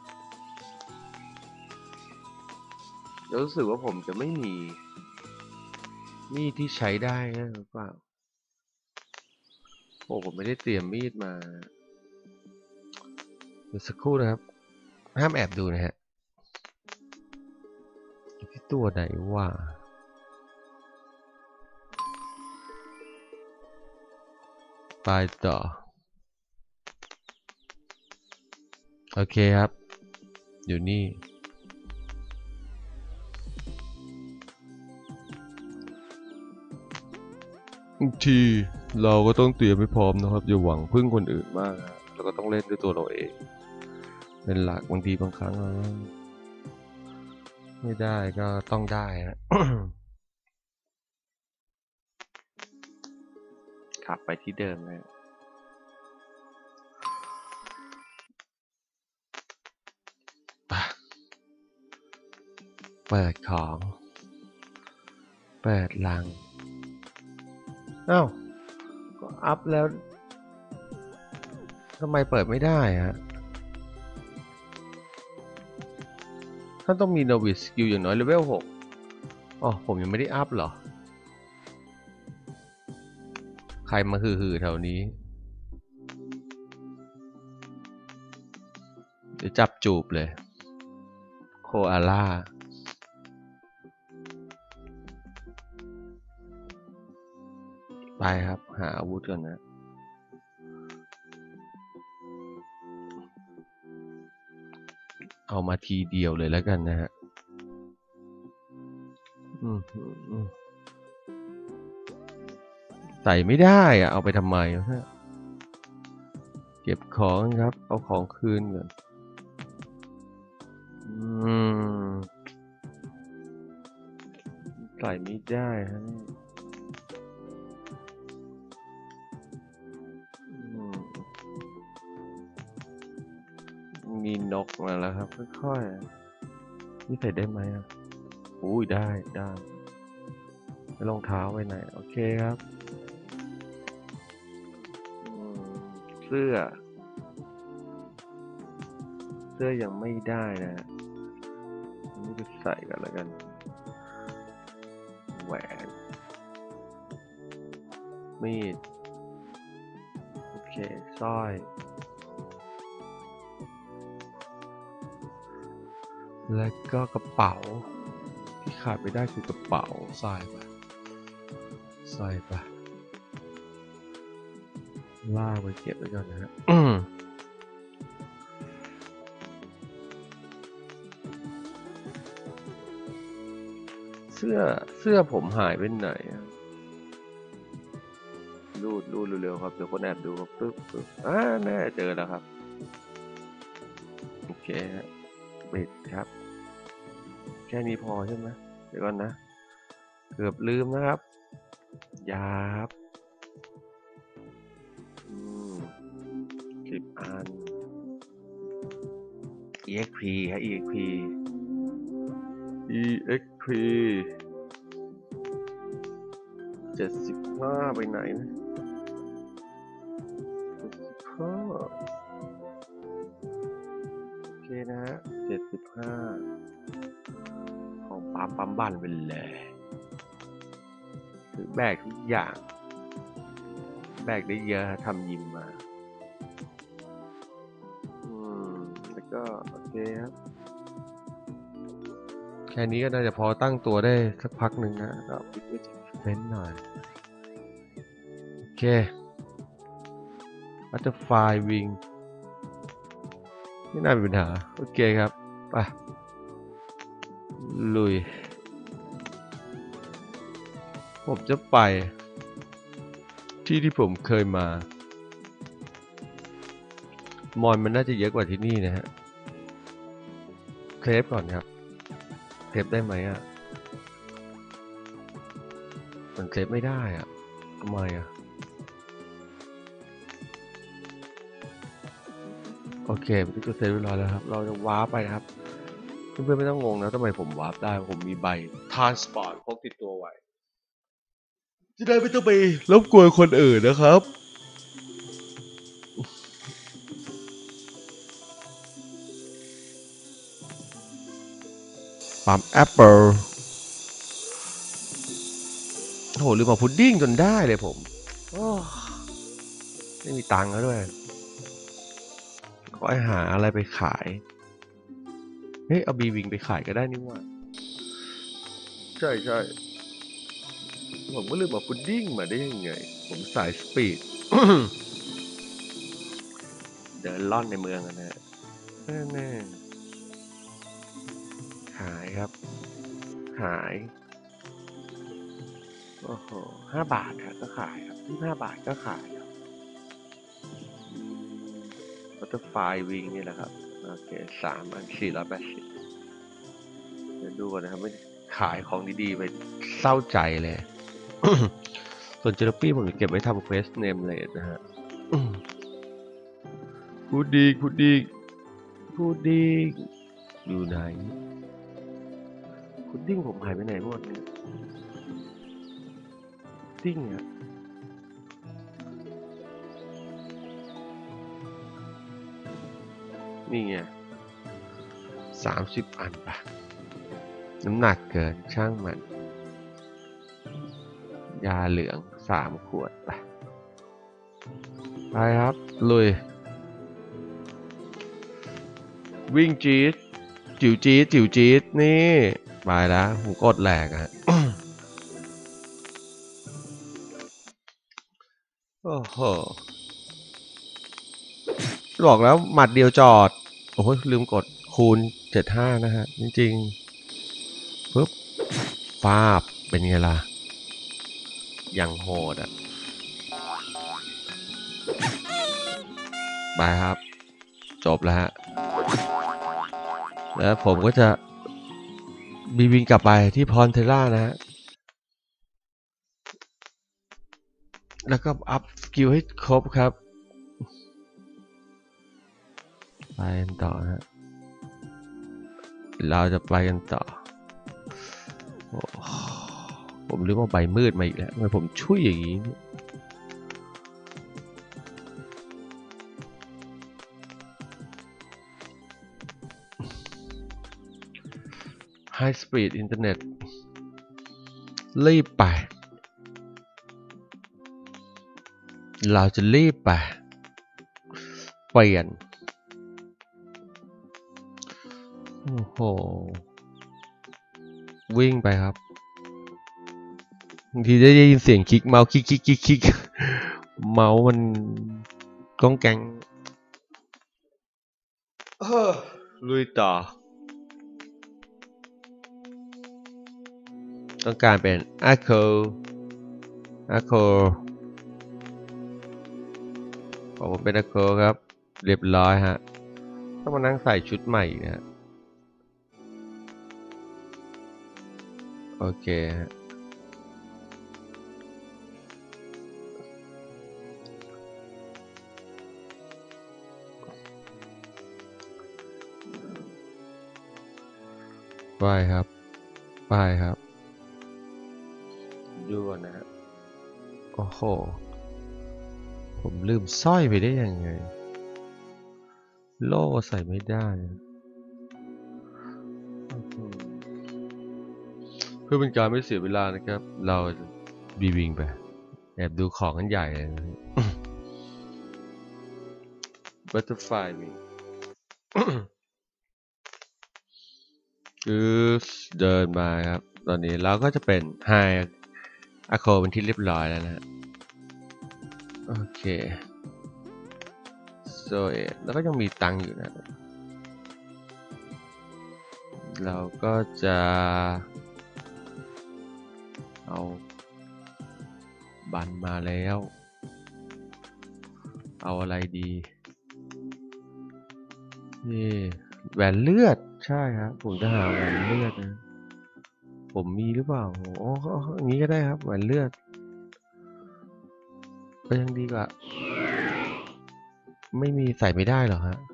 [SPEAKER 1] รู้สึกว่าผมจะไม่มีมีดที่ใช้ได้นะหรือเปล่าโอ้ผมไม่ได้เตรียมมีดมาเดี๋ยวสักครู่นะครับห้ามแอบดูนะฮะที่ตัวไหนว่าไปต่อโอเคครับอยู่นี่บางทีเราก็ต้องเตรียมให้พร้อมนะครับอย่าหวังพึ่งคนอื่นมากนะเราก็ต้องเล่นด้วยตัวเราเองเป็นหลักบางทีบางครั้งเราไม่ได้ก็ต้องได้ฮะ ขับไปที่เดิมเลยเปิดของเปิดลังอ้าวก็อัพแล้วทำไมเปิดไม่ได้ฮะท่านต้องมี Novice Skill อย่างน้อยเลเวล6อ๋อผมยังไม่ได้อัพเหรอใครมาฮือๆแถวนี้เดี๋ยวจับจูบเลยโคอาล่าไปครับหาอาวุธก่อนนะเอามาทีเดียวเลยแล้วกันนะฮะใส่ไม่ได้อะเอาไปทำไมฮะเก็บของครับเอาของคืนก่อนใส่ไม่ได้ฮะมีนกมาแล้วครับค่อยๆนี่ใส่ได้ไหมอ่ะอุ้ยได้รองเท้าไว้ไหนโอเคครับเสื้อยังไม่ได้นะอันนี้ไปใส่กันแล้วกันแหวนมีดโอเคสร้อยแล้วก็กระเป๋าที่ขาดไม่ได้คือกระเป๋าใส่ไปลากไปเก็บไว้ก่อนนะฮะเสื้อผมหายไปไหนรูดเร็วๆครับเดี๋ยวคนแอบดูครับปึ๊บแน่เจอแล้วครับโอเคฮะปิดครับแค่นี้พอใช่ไหมเดี๋ยวก่อนนะเกือบลืมนะครับยาครับ10 อัน EXP ครับ EXP 75ไปไหนนะ75โอเคนะฮะ75ของปั๊มบันไปเลยถือแบกทุกอย่างแบกได้เยอะทำยิมมาแล้วก็โอเคครับแค่นี้ก็น่าจะพอตั้งตัวได้สักพักหนึ่งนะก็ปิดไว้เน้นหน่อยโอเคButterfly Wing ไม่น่ามีปัญหาโอเคครับไปลุยผมจะไปที่ผมเคยมามอนมันน่าจะเยอะกว่าที่นี่นะฮะเคลฟก่อนครับเคลฟได้ไหมอ่ะมันเคลฟไม่ได้อ่ะทำไมอ่ะโอเคมันก็เซฟเรียบร้อยแล้วครับเราจะวาร์ปไปนะครับเพื่อนๆไม่ต้องงงนะทำไมผมวาร์ปได้ผมมีใบทรานสปอร์ตพกติดตัวไว้จะได้ไม่ต้องไปรบกวนคนอื่นนะครับปั๊มแอปเปิลโหลืมเอาพุดดิ้งจนได้เลยผมโอ้ไม่มีตังค์แล้วด้วยขอให้หาอะไรไปขายเฮ้ยเอาบีวิงไปขายก็ได้นี่ว่าใช่ใช่ผมก็ลืมเอาพุดดิ้งมาได้ยังไงผมสายสปีด เดินล่อนในเมืองนะฮะแน่หายครับหายโอ้โห5 บาทครับก็ขายครับ25 บาทก็ขายครับบัตเตอร์ไฟวิงนี่แหละครับโอเค3 อัน 480เดี๋ยวดูก่อนนะครับไม่ขายของดีๆไปเศร้าใจเลย ส่วนเจลปี้ผมจะเก็บไว้ทำเควสเนมเลดนะฮะพูดดีอยู่ไหนพุดดิ้งผมหายไปไหนหมดเนี่ยดิ้งอ่ะนี่ไง30 อันปะน้ำหนักเกินช่างมันยาเหลือง3 ขวดไปครับลุยวิ่งจี๊ดจิ๋วจี๊ดนี่ไปแล้วผมกดแหลกอะโอ้โหบอกแล้วหมัดเดียวจอดโอ้โหลืมกดคูณ75นะฮะจริงๆปึ๊บฟาบเป็นไงล่ะอย่างโหดอ่ะไปครับจบแล้วฮะแล้วผมก็จะบีวิงกลับไปที่พอนเทล่านะฮะแล้วก็อัพสกิลให้ครบครับไปกันต่อฮะเราจะไปกันต่อผมลืมว่าใบมืดมาอีกแล้วทำไมผมช่วยอย่างนี้เนี่ยไฮสปีดอินเทอร์เน็ตรีบไปเราจะรีบไปเปลี่ยนโอ้โหวิ่งไปครับบางทีได้ยินเสียงคลิกเมาส์คลิกเมาส์มันก้องแกงลุยต่อต้องการเป็นEcho ผมเป็นEchoครับเรียบร้อยฮะต้องมานั่งใส่ชุดใหม่นะฮะโอเคฮะไปครับดูก่อนนะฮะโอ้โหผมลืมสร้อยไปได้ยังไงโล่ใส่ไม่ได้เพื่อเป็นการไม่เสียเวลานะครับเราบีวิงไปแอบดูของกันใหญ่เลยนะ Butterfly Wing คือเดินมาครับตอนนี้เราก็จะเป็น High Echo เป็นที่เรียบร้อยแล้วนะโอเคโซเอแล้วก็ยังมีตังค์อยู่นะเราก็จะเอาบันมาแล้วเอาอะไรดีนี่แหวนเลือดใช่ครับผมจะหาแหวนเลือดนะผมมีหรือเปล่าโอ้อย่างนี้ก็ได้ครับแหวนเลือดก็ยังดีกว่าไม่มีใส่ไม่ได้หรอฮะ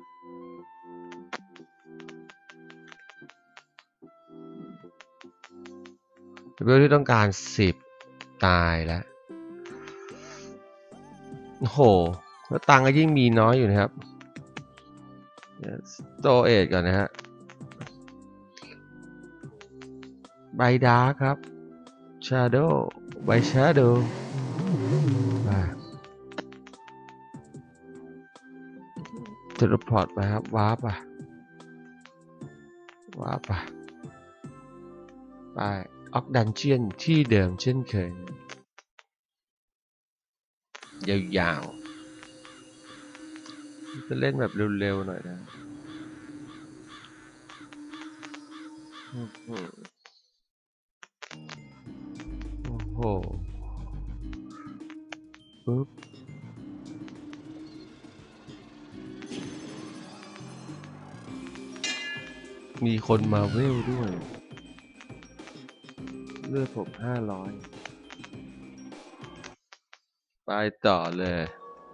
[SPEAKER 1] เรื่องที่ต้องการ10ตายแล้วโอ้โหแล้วตังก็ยิ่งมีน้อยอยู่นะครับโตเอทก่อนนะฮะใบดาร์ครับ Shadow ใบ Shadow เทเลพอร์ตไปครับวาร์ปไปออกดันเจียนที่เดิมเช่นเคยยาวๆจะเล่นแบบเร็วๆหน่อยนะโอ้โหปึ๊บมีคนมาเวลด้วยเลือดผม500ไปต่อเลย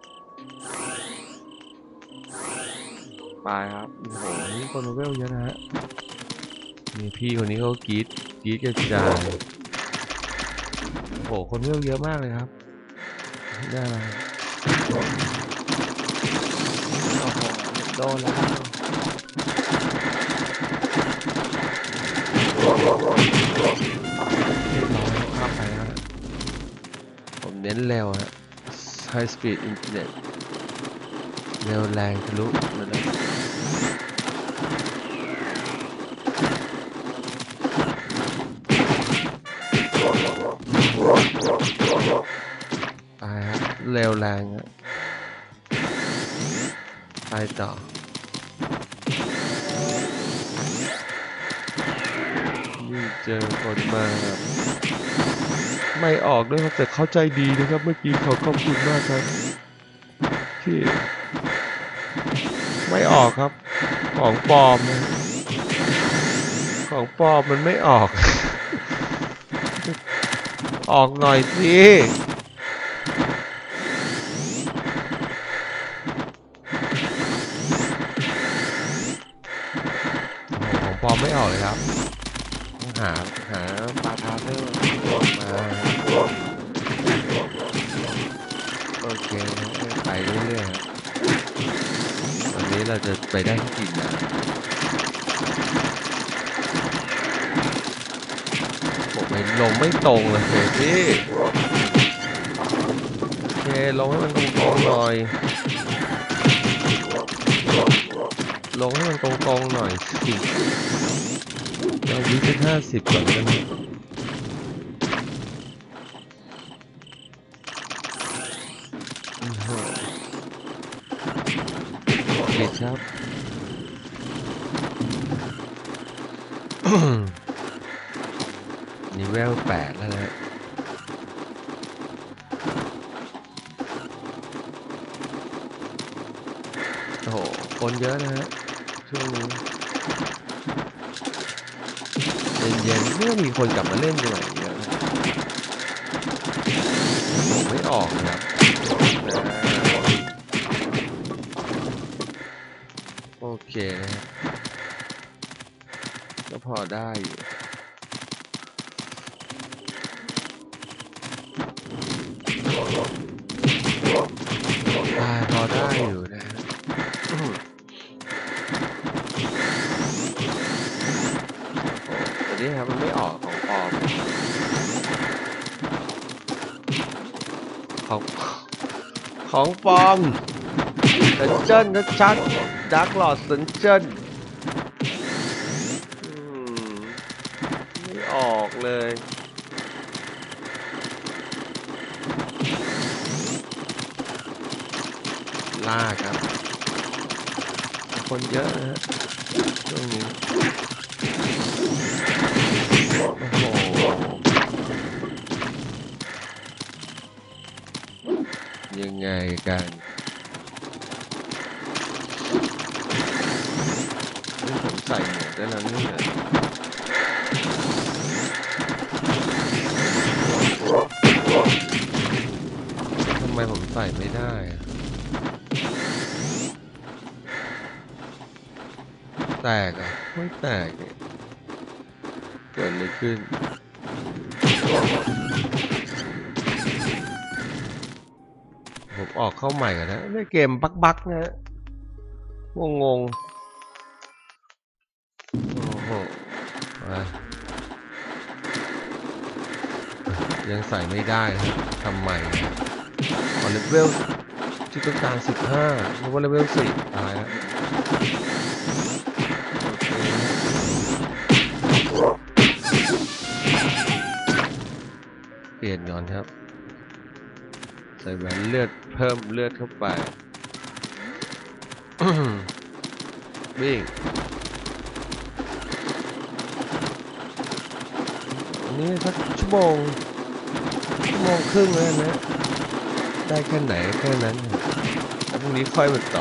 [SPEAKER 1] ไปครับโอ้โหนี่คนมาเวลเยอะนะฮะมีพี่คนนี้เขากรีดกระจายโอ้โหคนเวลเยอะมากเลยครับได้แล้วโอ้โหโดนแล้วเรียบร้อยเข้าไปแล้วผมเน้นเร็วฮะ High Speed Internet เร็วแรงทะลุมาเลยไปครับเร็วแรงฮะไปต่อนี่เจอคนมาแบบไม่ออกด้วยครับแต่เข้าใจดีนะครับเมื่อกี้ขอบคุณมากครับที่ไม่ออกครับของปลอมนะของปลอมมันไม่ออกออกหน่อยสิของปลอมไม่ออกเลยครับต้องหาปลาทาเทอร์มาโอเคไปเรื่อยๆวันนี้เราจะไปได้ที่กินนะผมไปลงไม่ตรงเลยพี่โอเคลงให้มันตรงๆหน่อยลงให้มันตรงๆหน่อยสิเราวิเป็น50ก่อนกันปิดครับ นี่เวล8แล้วนะโอ้โหคนเยอะนะฮะช่วงนี้เย็นๆเมื่อมีคนกลับมาเล่นด้วยเยอะนะผมไม่ออกนะครับโอเคนะก็พอได้อยู่พอได้อยู่นะฮะแต่นี่ครับมันไม่ออกของปลอมของของปลอมเซนเจิ้นชัดดักหลอดเซนเจิ้นไม่ออกเลยล่าครับคนเยอะนะฮะช่วงนี้โอ้โหยังไงกันนี่ผมใส่หมวกได้แล้วนี่ทำไมผมใส่ไม่ได้แตกอ่ะไม่แตกเนี่ยเกิดอะไรขึ้นผมออกเข้าใหม่กันนะในเกมบักนะฮะงงโอ้โหยังใส่ไม่ได้ครับทำไมขอเลเวลที่ต้องการ15หรือว่าเลเวล4ตายแล้วเปลี่ยนก่อนครับใส่แหวนเลือดเพิ่มเลือดเข้าไป วิ่งอันนี้สักชั่วโมงครึ่งแล้วนะได้แค่ไหนแค่นั้นแล้วพรุ่งนี้ค่อยมาต่อ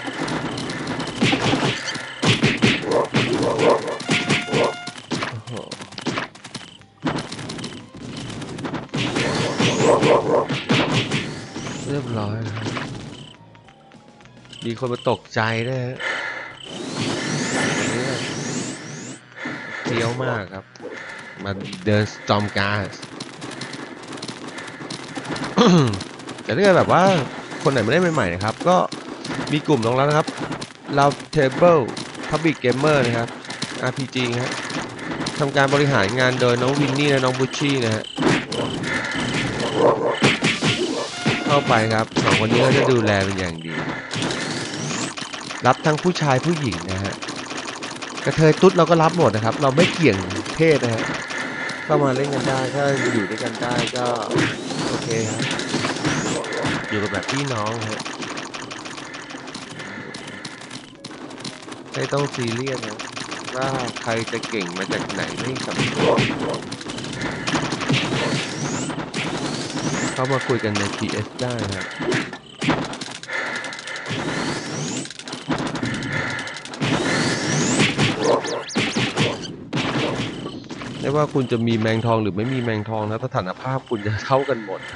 [SPEAKER 1] เรียบร้อยแล้วมีคนมาตกใจด้วยฮะเที่ยวมากครับมาเดินสตอมการ์ด แต่ถ้าเกิดแบบว่าคนไหนไม่ได้ใหม่ๆนะครับก็มีกลุ่มรองรับนะครับ Round Table Public Gamer นะครับ RPG ครับทำการบริหารงานโดยน้องวินนี่และน้องบุชชี่นะฮะเข้าไปครับสองคนนี้ก็จะดูแลเป็นอย่างดีรับทั้งผู้ชายผู้หญิงนะฮะกระเทยตุ๊ดเราก็รับหมดนะครับเราไม่เกี่ยงเพศนะฮะเข้ามาเล่นกันได้ถ้าอยู่ด้วยกันได้ก็โอเคครับอยู่กับแบบพี่น้องฮะไม่ต้องซีเรียสนะว่าใครจะเก่งมาจากไหนไม่สำคัญเข้ามาคุยกันใน PS ได้ครับไม่ว่าคุณจะมีแมงทองหรือไม่มีแมงทองนะสถานภาพคุณจะเท่ากันหมด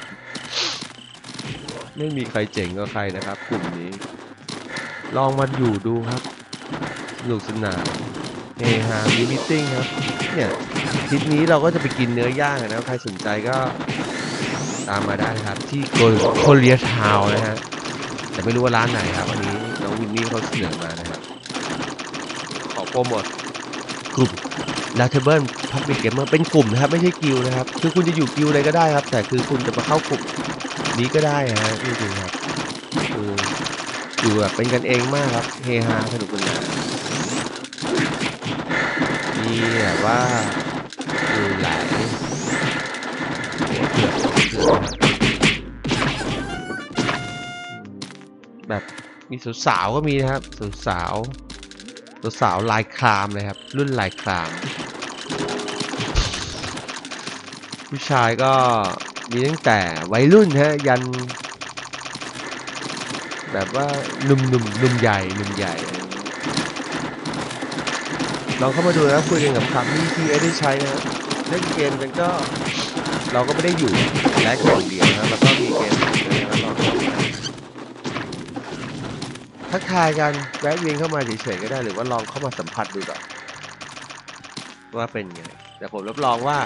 [SPEAKER 1] ไม่มีใครเจ๋งกว่าใครนะครับกลุ่มนี้ลองมาอยู่ดูครับสนุกสนานเฮฮามีมิทติ้งครับเนี่ยทริปนี้เราก็จะไปกินเนื้อย่างนะใครสนใจก็ตามมาได้ครับที่โคเรียทาวน์นะฮะแต่ไม่รู้ว่าร้านไหนครับอันนี้น้องวินนี่เขาเสนอมานะครับขอโปรโมทกลุ่ม Lateral Public Gamer เป็นกลุ่มนะครับไม่ใช่กิลด์นะครับคือคุณจะอยู่กิลด์อะไรก็ได้ครับแต่คือคุณจะมาเข้ากลุ่มนี้ก็ได้ฮะจริงๆครับคืออยู่แบบเป็นกันเองมากครับเฮฮาสนุกสนานมีแบบว่าอยู่หลายแบบมีสาวๆก็มีนะครับสาวลายครามเลยครับรุ่นลายครามผู้ชายก็มีตั้งแต่วัยรุ่นฮะยันแบบว่าหนุ่มใหญ่ลองเข้ามาดูนะคุยกันกับคำที่ได้ใช้นะเล่นเกมกันก็เราก็ไม่ได้อยู่และอย่างเดียวนะแล้วก็มีเกมนะลองทักทายกันแวะเวียนเข้ามาเฉยๆก็ได้หรือว่าลองเข้ามาสัมผัสดูก่อนว่าเป็นไงแต่ผมรับรองว่า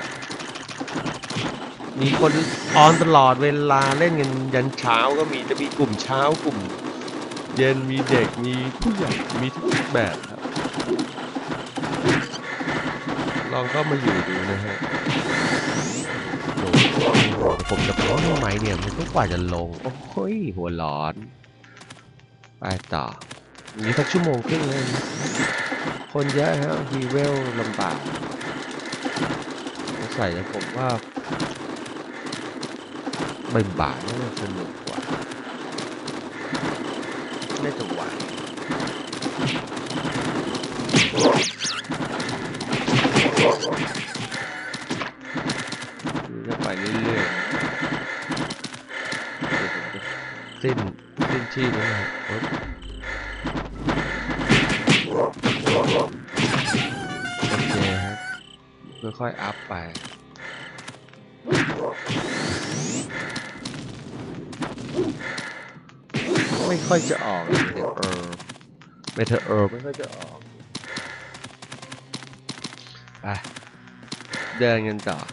[SPEAKER 1] มีคนออนตลอดเวลาเล่นกันยันเช้าก็มีจะมีกลุ่มเช้ากลุ่มเย็นมีเด็กมีผู้ใหญ่มีทุกแบบครับลองเข้ามาอยู่ดูนะฮะผมจะบอกว่าทำไมเนี่ยมันก็กว่าจะลงโอ้ยหัวร้อนไปต่อนี่สักชั่วโมงครึ่งเลยคนเยอะฮะฮีเวลลำบากใส่แล้วผมว่าบ่ายๆน่าจะสนุกกว่าน่าจะไหวจะไปเรื่อยๆสิ้นชีพแล้วนะครับโอเคครับค่อยๆอัพไปไม่ค่อยจะออกเมเทอร์ไม่ค่อยจะออกไปเดินกันต่อ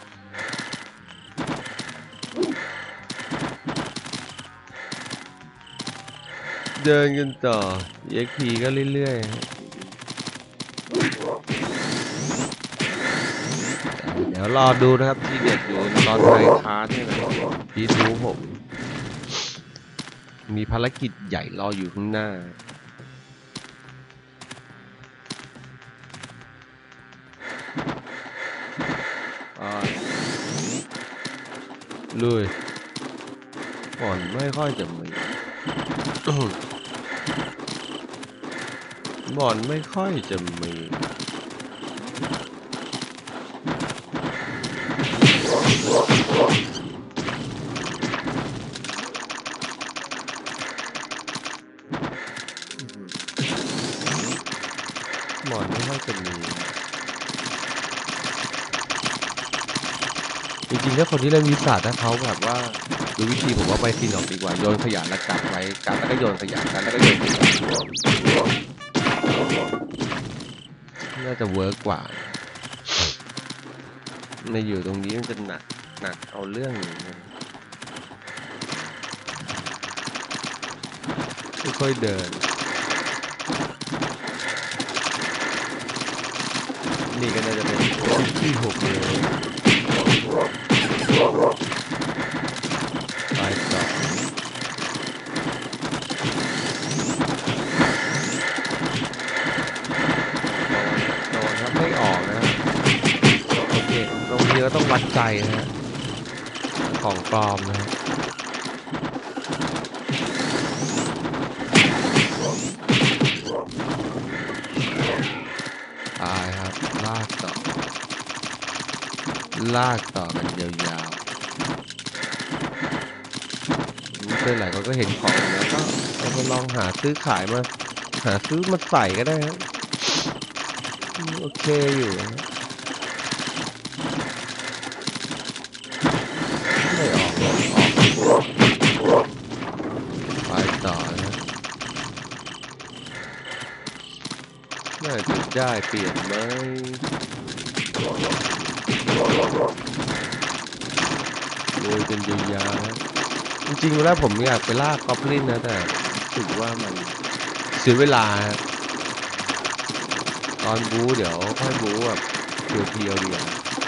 [SPEAKER 1] EXP ก็เรื่อยๆดี๋ยวรอดูนะครับทีเด็ดอยู่ตอนไทยคาร์ดนี่แหละพีทบูผมมีภารกิจใหญ่รออยู่ข้างหน้าลุยก่อนไม่ค่อยจะมีบ่อนไม่ค่อยจะมีบ่อนไม่ค่อยจะมีจริงๆถ้าคนที่เล่นวิสาถ้าเขาแบบว่าดูวิธีผมว่าไปซีนออกดีกว่าโยนขยะแล้วกัดไว้กัดแล้วก็โยนขยะกัดแล้วก็โยนขยะน่าจะเวิร์กกว่าในอยู่ตรงนี้มันจะหนักเอาเรื่องค่อยๆเดินนี่ก็น่าจะเป็นที่6เลยไปต่อโดนครับไม่ออกนะโอเคตรงนี้ก็ต้องวัดใจนะฮะของปลอมนะฮะตายครับลากต่อกันยาวๆเพื่อนหลายคนก็เห็นของแล้วก็เอาไปลองหาซื้อขายมาซื้อมาใส่ก็ได้ครับโอเคอยู่ไม่ออกไปต่อนะน่าจะได้เปลี่ยนไหมโดยเป็นยาวๆจริงๆแล้วผมอยากไปลากกอบลินนะแต่รู้สึกว่ามันเสียเวลาตอนบู๊เดี๋ยวค่อยบู๊แบบเพียวๆดีกว่า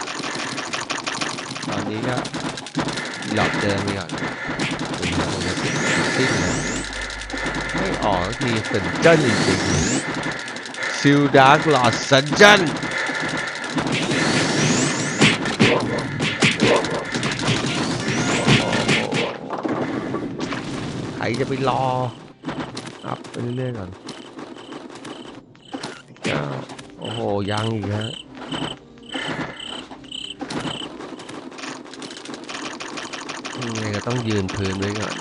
[SPEAKER 1] ตอนนี้ก็หลอกเดินไปก่อนผมจะสิ้นเลยไม่ออกทีสันเจิ้นจริงๆซิลดาร์กหลอดสันเจิ้นใครจะไปรออัพไปเรื่อยๆก่อนโอ้โหยังอีกฮะยังไงก็ต้องยืนพื้นไว้ก่อน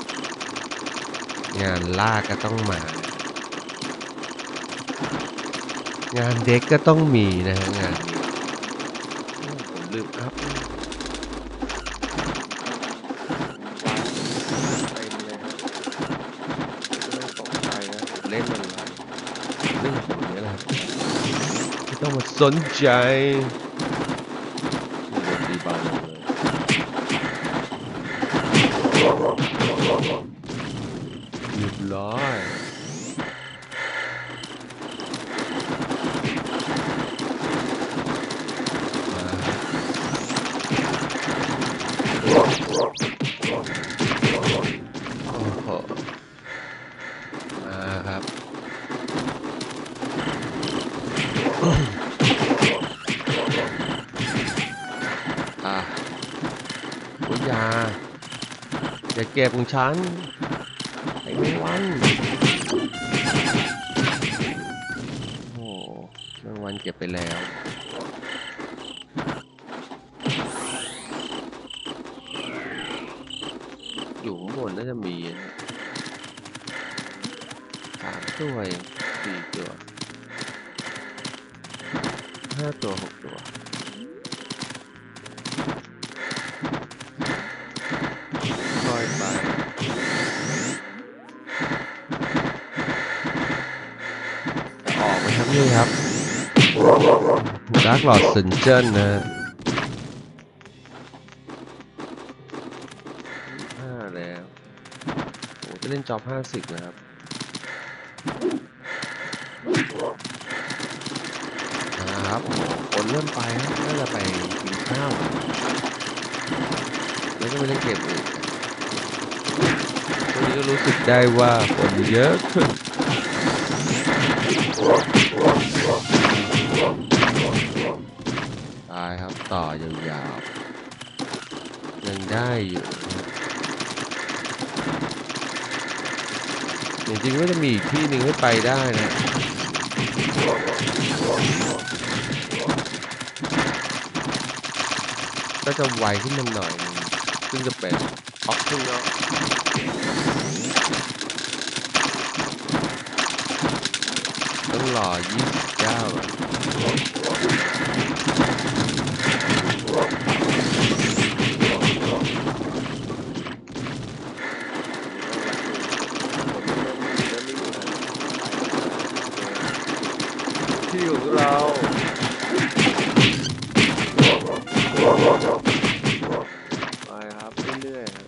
[SPEAKER 1] งานลากก็ต้องมางานเด็กก็ต้องมีนะฮะงานนี้ผมลืมอัพเล่นมันเรื่องผมนี่แหละไม่ต้องมาสนใจดีเบาลงเลยเรียบร้อยโอ้โหมาครับปุยาอย่าเก็บของฉันไอ้แมงวันโอ้แมงวันเก็บไปแล้วอยู่ข้างบนน่าจะมี3 ตัว4 ตัว5 ตัว6 ตัวค่อยไปออกไหมครับนี่ครับดาร์กหลอดซันเจิ้นนะ5แล้วโอ้จะเล่นจ็อบ50นะครับครับคนเริ่มไปครับน่าจะไปกินข้าวแล้วก็ไม่ได้เก็บอื่นช่วงนี้ก็รู้สึกได้ว่าคนเยอะขึ้นตายครับต่อยาวๆยังได้อยู่จริงๆก็จะมีอีกที่หนึ่งให้ไปได้นะก็จะไวขึ้นมาหน่อยนึงซึ่งจะเป็นออกซิงเนาะต้องรอ29ก่อนที่ของเราไปครับเรื่อยๆครับ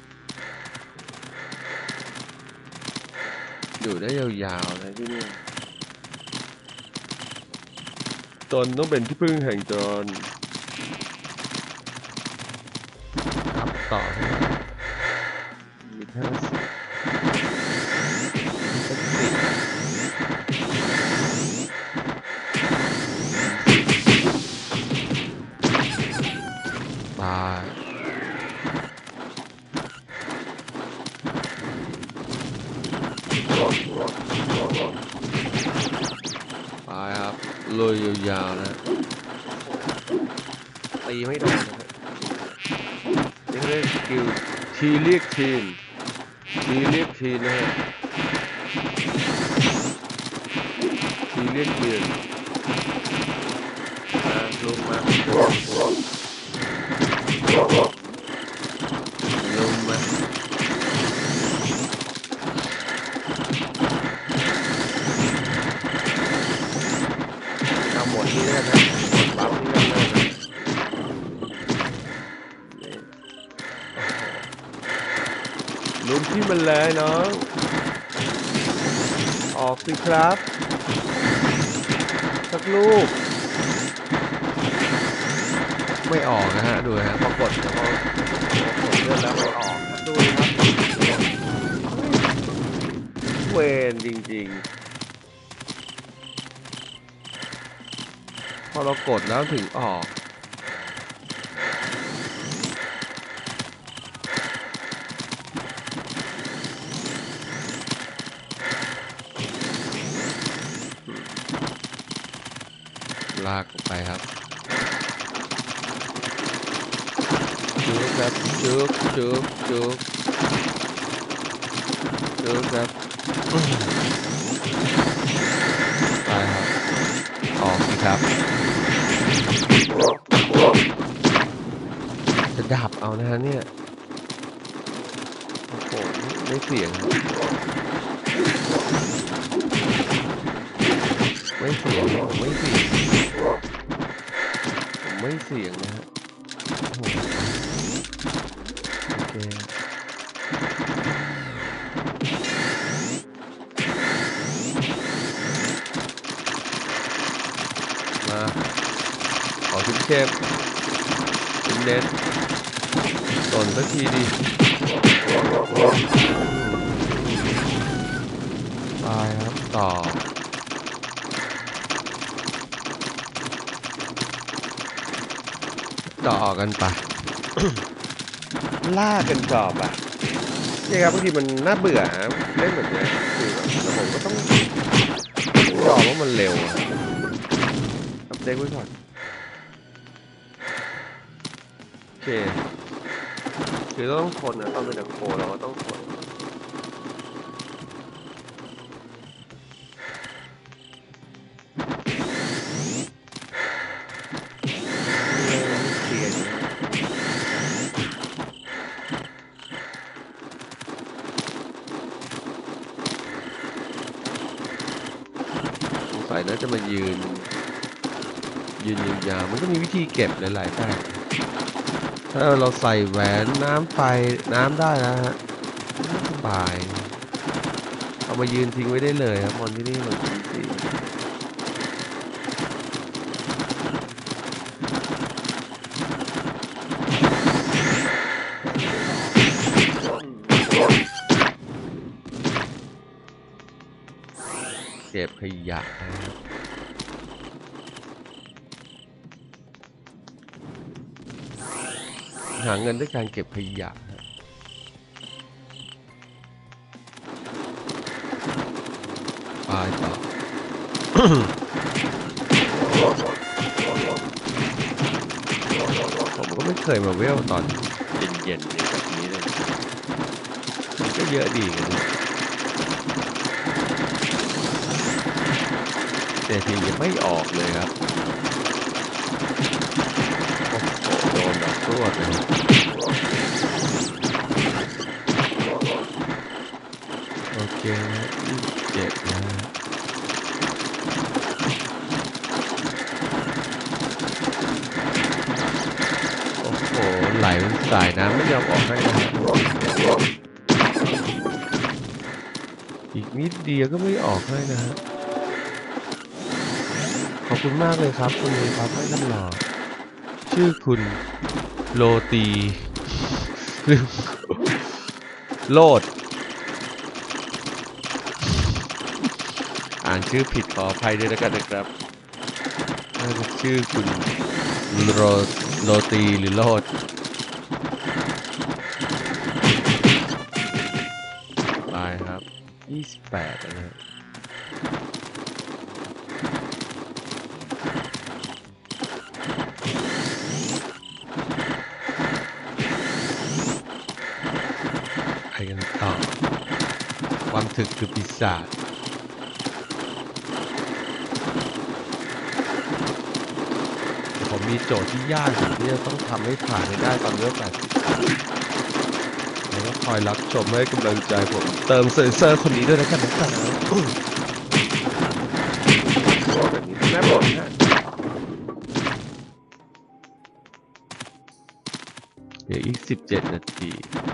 [SPEAKER 1] อยู่ได้ยาวๆเลยที่นี่ตนต้องเป็นที่พึ่งแห่งตนครับต่อมี50บาทไปครับเลยยาวๆนะตีไม่โดนนะนี่เรียกสกิลทีเรียกทีมนะฮะทีเรียกเดือนมาลงมาเอาหมดนี่นะหมดบัฟนี่เลยลุ้มที่มันเลยน้องออกสิครับสักลูกไม่ออกนะฮะดูฮะพอกดแล้วก็กดเลือดแล้วไม่ออกดูครับเวนจริงๆพอเรากดแล้วถึงออกลากออกไปครับจุกครับจุกครับไปครับออกสิครับจะดับเอานะฮะเนี่ยโอ้โหไม่เสี่ยงไม่เสี่ยงไม่เสี่ยงนะฮะโอเคมาขอเข้มเน้นๆต้นสักทีดีไปครับต่อกันไป ล่ากันต่อไปนี่ครับบางทีมันน่าเบื่อเล่นแบบนี้คือแต่ผมก็ต้องยอมว่ามันเร็วอัปเดตไว้ก่อนโอเคคือต้องทนนะตอนเป็นนักโคเราก็ต้องทนใส่แล้วจะมายืนยาวมันก็มีวิธีเก็บหลายๆแบบถ้าเราใส่แหวนน้ำได้นะฮะสบายเอามายืนทิ้งไว้ได้เลยครับมอนที่นี่มันจริงเก็บขยะนะครับหาเงินด้วยการเก็บขยะไปต่อ ผมก็ไม่เคยมาเวลตอนเย็นๆแบบนี้เลยมันก็เยอะดีกันแต่ทียังไม่ออกเลยครับโอ้โหโดนดอกรวดเลยโอเคนะ27นะโอ้โหไหลเป็นสายน้ำไม่ยอมออกให้นะอีกนิดเดียวก็ไม่ออกให้นะฮะขอบคุณมากเลยครับคุณลุงครับให้ตลอดชื่อคุณโรตีลืมโลดอ่านชื่อผิดขออภัยด้วยกันนะครับน่าจะชื่อคุณโรตีหรือโลดไปครับ28นะไปกันต่อความถึกคือปีศาจผมมีโจทย์ที่ยากอยู่ที่จะต้องทำให้ผ่านให้ได้ตอนเลือก80แล้วก็คอยรับชมให้กำลังใจผมเติมเซนเซอร์คนนี้ด้วยนะครับแบบนี้แม่บทนะเดี๋ยวอีก17 นาที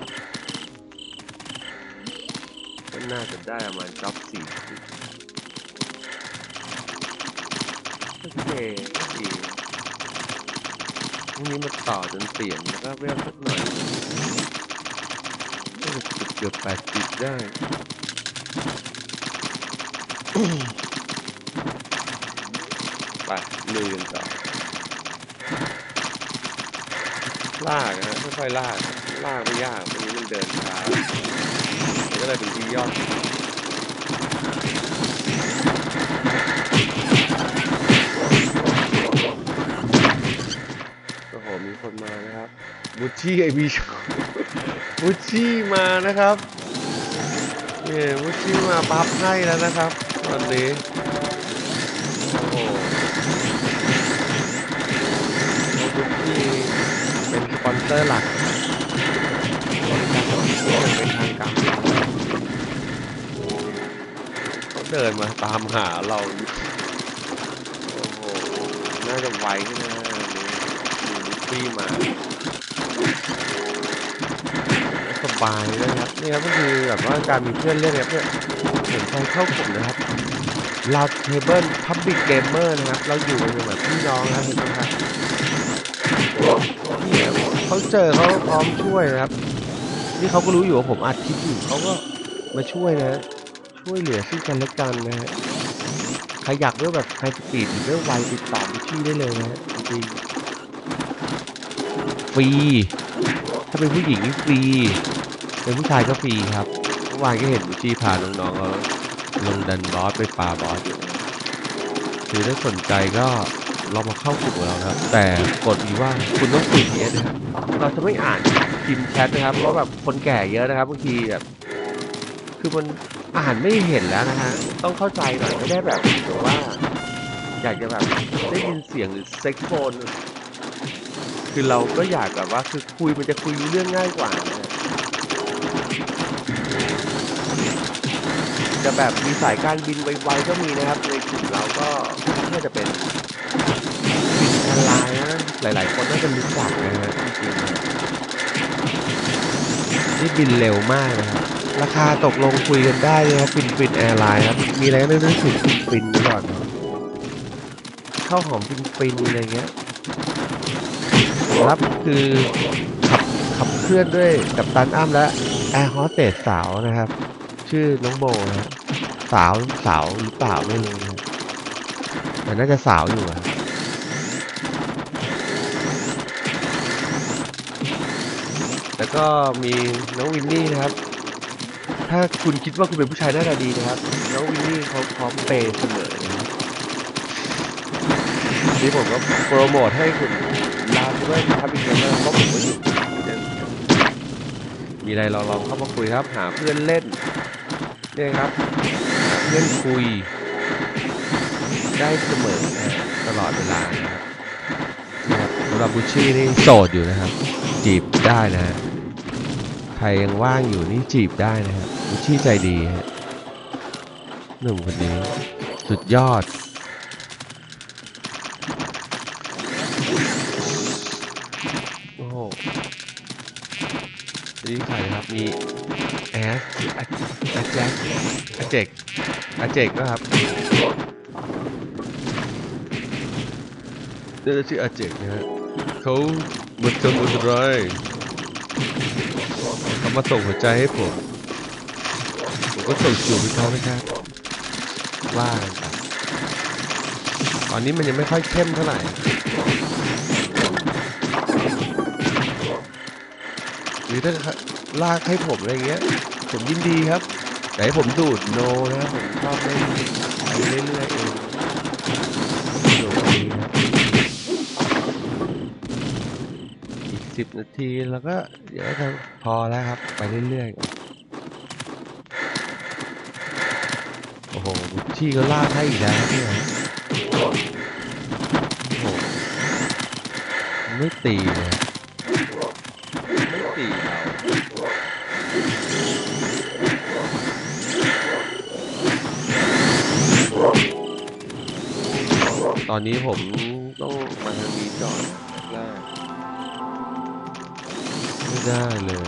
[SPEAKER 1] ก็น่าจะได้ประมาณจ็อบ40โอเคดีพรุ่งนี้มาต่อจนเปลี่ยนแล้วก็เวลสักหน่อยเกือบ80ได้ไปลุยกันต่อลากนะค่อยๆลากไม่ยากวันนี้มันเดินช้ามันก็เลยเป็นที่ยอดโอ้โหมีคนมานะครับบูชี่ไอบีบูชี่มานะครับเนี่ยบูชี่มาปั๊บให้แล้วนะครับตอนนี้โอ้โหบูชี่เป็นสปอนเซอร์หลักเป็นทางการเขาเดินมาตามหาเราโอ้โหน่าจะไวขึ้นนะมีบูชี่มาสบายเลยครับนี่ครับก็คือแบบว่าการมีเพื่อนเล่นเนี่ยเพื่อนสนใจเข้ากลุ่มนะครับ Loud Table Public Gamer นะครับเราอยู่กันแบบพี่น้องนะครับเห็นไหมครับนี่เขาเจอเขาพร้อมช่วยนะครับนี่เขาก็รู้อยู่ว่าผมอัดคลิปอยู่เขาก็มาช่วยนะช่วยเหลือซึ่งกันและกันนะฮะใครอยากเรื่องแบบไฮสปีดหรือเรื่องไวติดต่อวิชี่ได้เลยนะฮะจริงฟรีถ้าเป็นผู้หญิงนี่ฟรีเป็นผู้ชายก็ฟรีครับเมื่อวานก็เห็นวิชี่พาน้องๆเขาลงดันบอสไปปาบอสอยู่คือถ้าสนใจก็ลองมาเข้ากลุ่มของเราครับแต่กฎมีว่าคุณต้องคุยเยอะนะครับเราจะไม่อ่านพิมพ์แชทนะครับเพราะแบบคนแก่เยอะนะครับบางทีแบบคือมันอ่านไม่เห็นแล้วนะฮะต้องเข้าใจหน่อยไม่ได้แบบว่าอยากจะแบบได้ยินเสียงหรือเซ็กโฟนคือเราก็อยากแบบว่าคือคุยมันจะคุยรู้เรื่องง่ายกว่านะจะแบบมีสายการบินไวๆก็มีนะครับในกลุ่มเราก็น่าจะเป็นออนไลน์นะหลายๆคนน่าจะรู้จักนะฮะจริงๆนี่บินเร็วมากนะครับราคาตกลงคุยกันได้เลยครับฟินแอร์ไลน์ครับมีอะไรก็นึกถึงฟินก่อนข้าวหอมฟินอะไรเงี้ยครับคือขับเคลื่อนด้วยกัปตันอ้ำและแอร์โฮสเตสสาวนะครับชื่อน้องโบนะสาวหรือเปล่าไม่รู้นะแต่น่าจะสาวอยู่อะแล้วก็มีน้องวินนี่นะครับถ้าคุณคิดว่าคุณเป็นผู้ชายหน้าตาดีนะครับน้องวินนี่เขาพร้อมเปย์เสมอนะครับนี่ผมก็โปรโมทให้คุณลาด้วยนะครับอีกแล้วเพราะผมก็อยู่มีอะไรลองเข้ามาคุยครับหาเพื่อนเล่นเนี่ยครับเพื่อนคุยได้เสมอตลอดเวลานะครับสำหรับบูชชี่นี่โสดอยู่นะครับจีบได้นะฮะใครยังว่างอยู่นี่จีบได้นะครับบูชชี่ใจดีฮะหนุ่มคนนี้สุดยอดโอ้โหนี่ใครครับมีแอสอาแจ็คอาเจกก็ครับนี่ชื่ออาเจกนะฮะเขาเหมือนกันหมดเลยเขามาส่งหัวใจให้ผมก็ส่งจูบให้เขานะครับว่าตอนนี้มันยังไม่ค่อยเข้มเท่าไหร่หรือถ้าลากให้ผมอะไรเงี้ยผมยินดีครับแต่ให้ผมดูดโนนะผมชอบเล่นไปเรื่อยๆเองดูดีครับอีก10 นาทีแล้วก็เดี๋ยวจะพอแล้วครับไปเรื่อยๆโอ้โหที่ก็ลากให้อีกแล้วเนี่ยโอ้โหไม่ตีเลยไม่ตีเราตอนนี้ผมต้องมาทางนี้ก่อนแรกไม่ได้เลย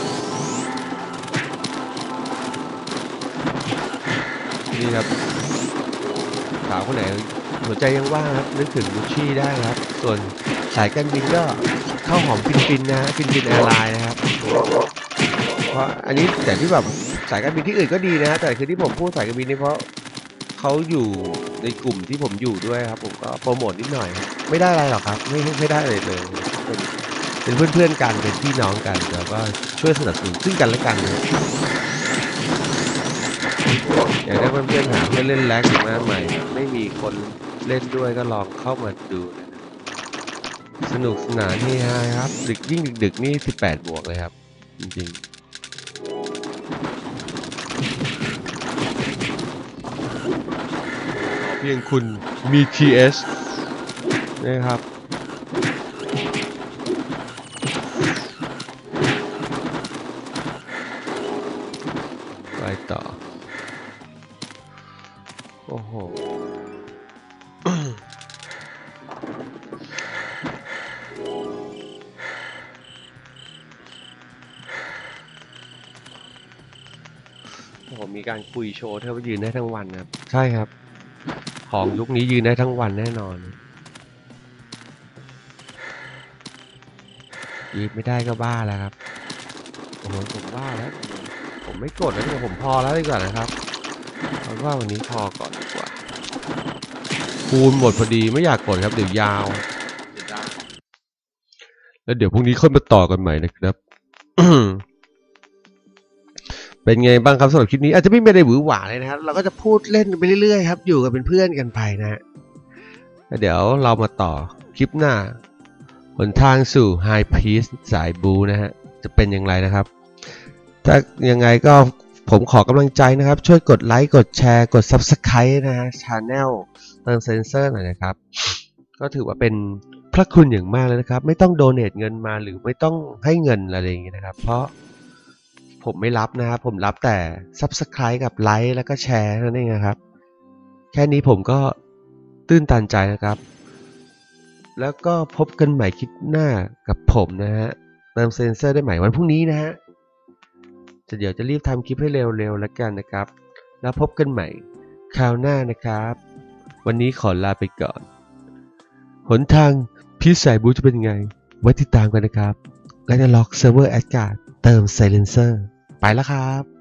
[SPEAKER 1] นี่ครับสาวคนไหนหัวใจยังว่างครับนึกถึงบูชชี่ได้ครับส่วนสายการบินก็ข้าวหอมฟินนะฟินแอร์ไลน์นะครับเพราะอันนี้แต่ที่แบบสายการบินที่อื่นก็ดีนะแต่คือที่ผมพูดสายการบินนี่เพราะเขาอยู่ในกลุ่มที่ผมอยู่ด้วยครับผมก็โปรโมทนิดหน่อยไม่ได้อะไรหรอกครับไม่ได้อะไรเลยเป็นเพื่อนกันเป็นพี่น้องกันแล้วก็ช่วยสนับสนุนซึ่งกันและกันนะอยากได้เพื่อนหาเพื่อนเล่นแร็กมาใหม่ไม่มีคนเล่นด้วยก็ลองเข้ามาดูสนุกสนานเฮฮาครับยิ่งดึกนี่18 บวกเลยครับจริงๆเพียงคุณมี TS นะครับไปต่อโอ้โหผมมีการคุยโชว์เธอว่ายืนได้ทั้งวันครับใช่ครับของยุคนี้ยืนได้ทั้งวันแน่นอนยืนไม่ได้ก็บ้าแล้วครับโอ้โหผมบ้าแล้วผมไม่กดแล้วเนี่ยผมพอแล้วดีกว่านะครับเอาว่าวันนี้พอก่อนดีกว่าคูณหมดพอดีไม่อยากกดครับเดี๋ยวยาวแล้วเดี๋ยวพรุ่งนี้ค่อยมาต่อกันใหม่นะครับ เป็นไงบ้างครับสำหรับคลิปนี้อาจจะไม่มีอะไรหวือหวาเลยนะครับเราก็จะพูดเล่นไปเรื่อยๆครับอยู่กันเป็นเพื่อนกันไปนะฮะเดี๋ยวเรามาต่อคลิปหน้าหนทางสู่ High Peace สายบูนะฮะจะเป็นอย่างไรนะครับถ้ายังไงก็ผมขอกำลังใจนะครับช่วยกดไลค์กดแชร์กด Subscribe นะฮะ Channel เติมเซนเซอร์หน่อยนะครับก็ถือว่าเป็นพระคุณอย่างมากเลยนะครับไม่ต้องโดเนทเงินมาหรือไม่ต้องให้เงินอะไรอย่างเงี้ยนะครับเพราะผมไม่รับนะครับผมรับแต่ Subscribe กับไลค์แล้วก็แชร์นั่นเองนะครับแค่นี้ผมก็ตื้นตันใจนะครับแล้วก็พบกันใหม่คลิปหน้ากับผมนะฮะเติมเซนเซอร์ได้ใหม่วันพรุ่งนี้นะฮะเดี๋ยวจะรีบทำคลิปให้เร็วๆแล้วกันนะครับแล้วพบกันใหม่คราวหน้านะครับวันนี้ขอลาไปก่อนหนทางพีชสายบูจะเป็นยังไงไว้ติดตามกันนะครับและจะล็อกเซิร์ฟเวอร์แอดการ์ดเติมไซเลนเซอร์ไปแล้วครับ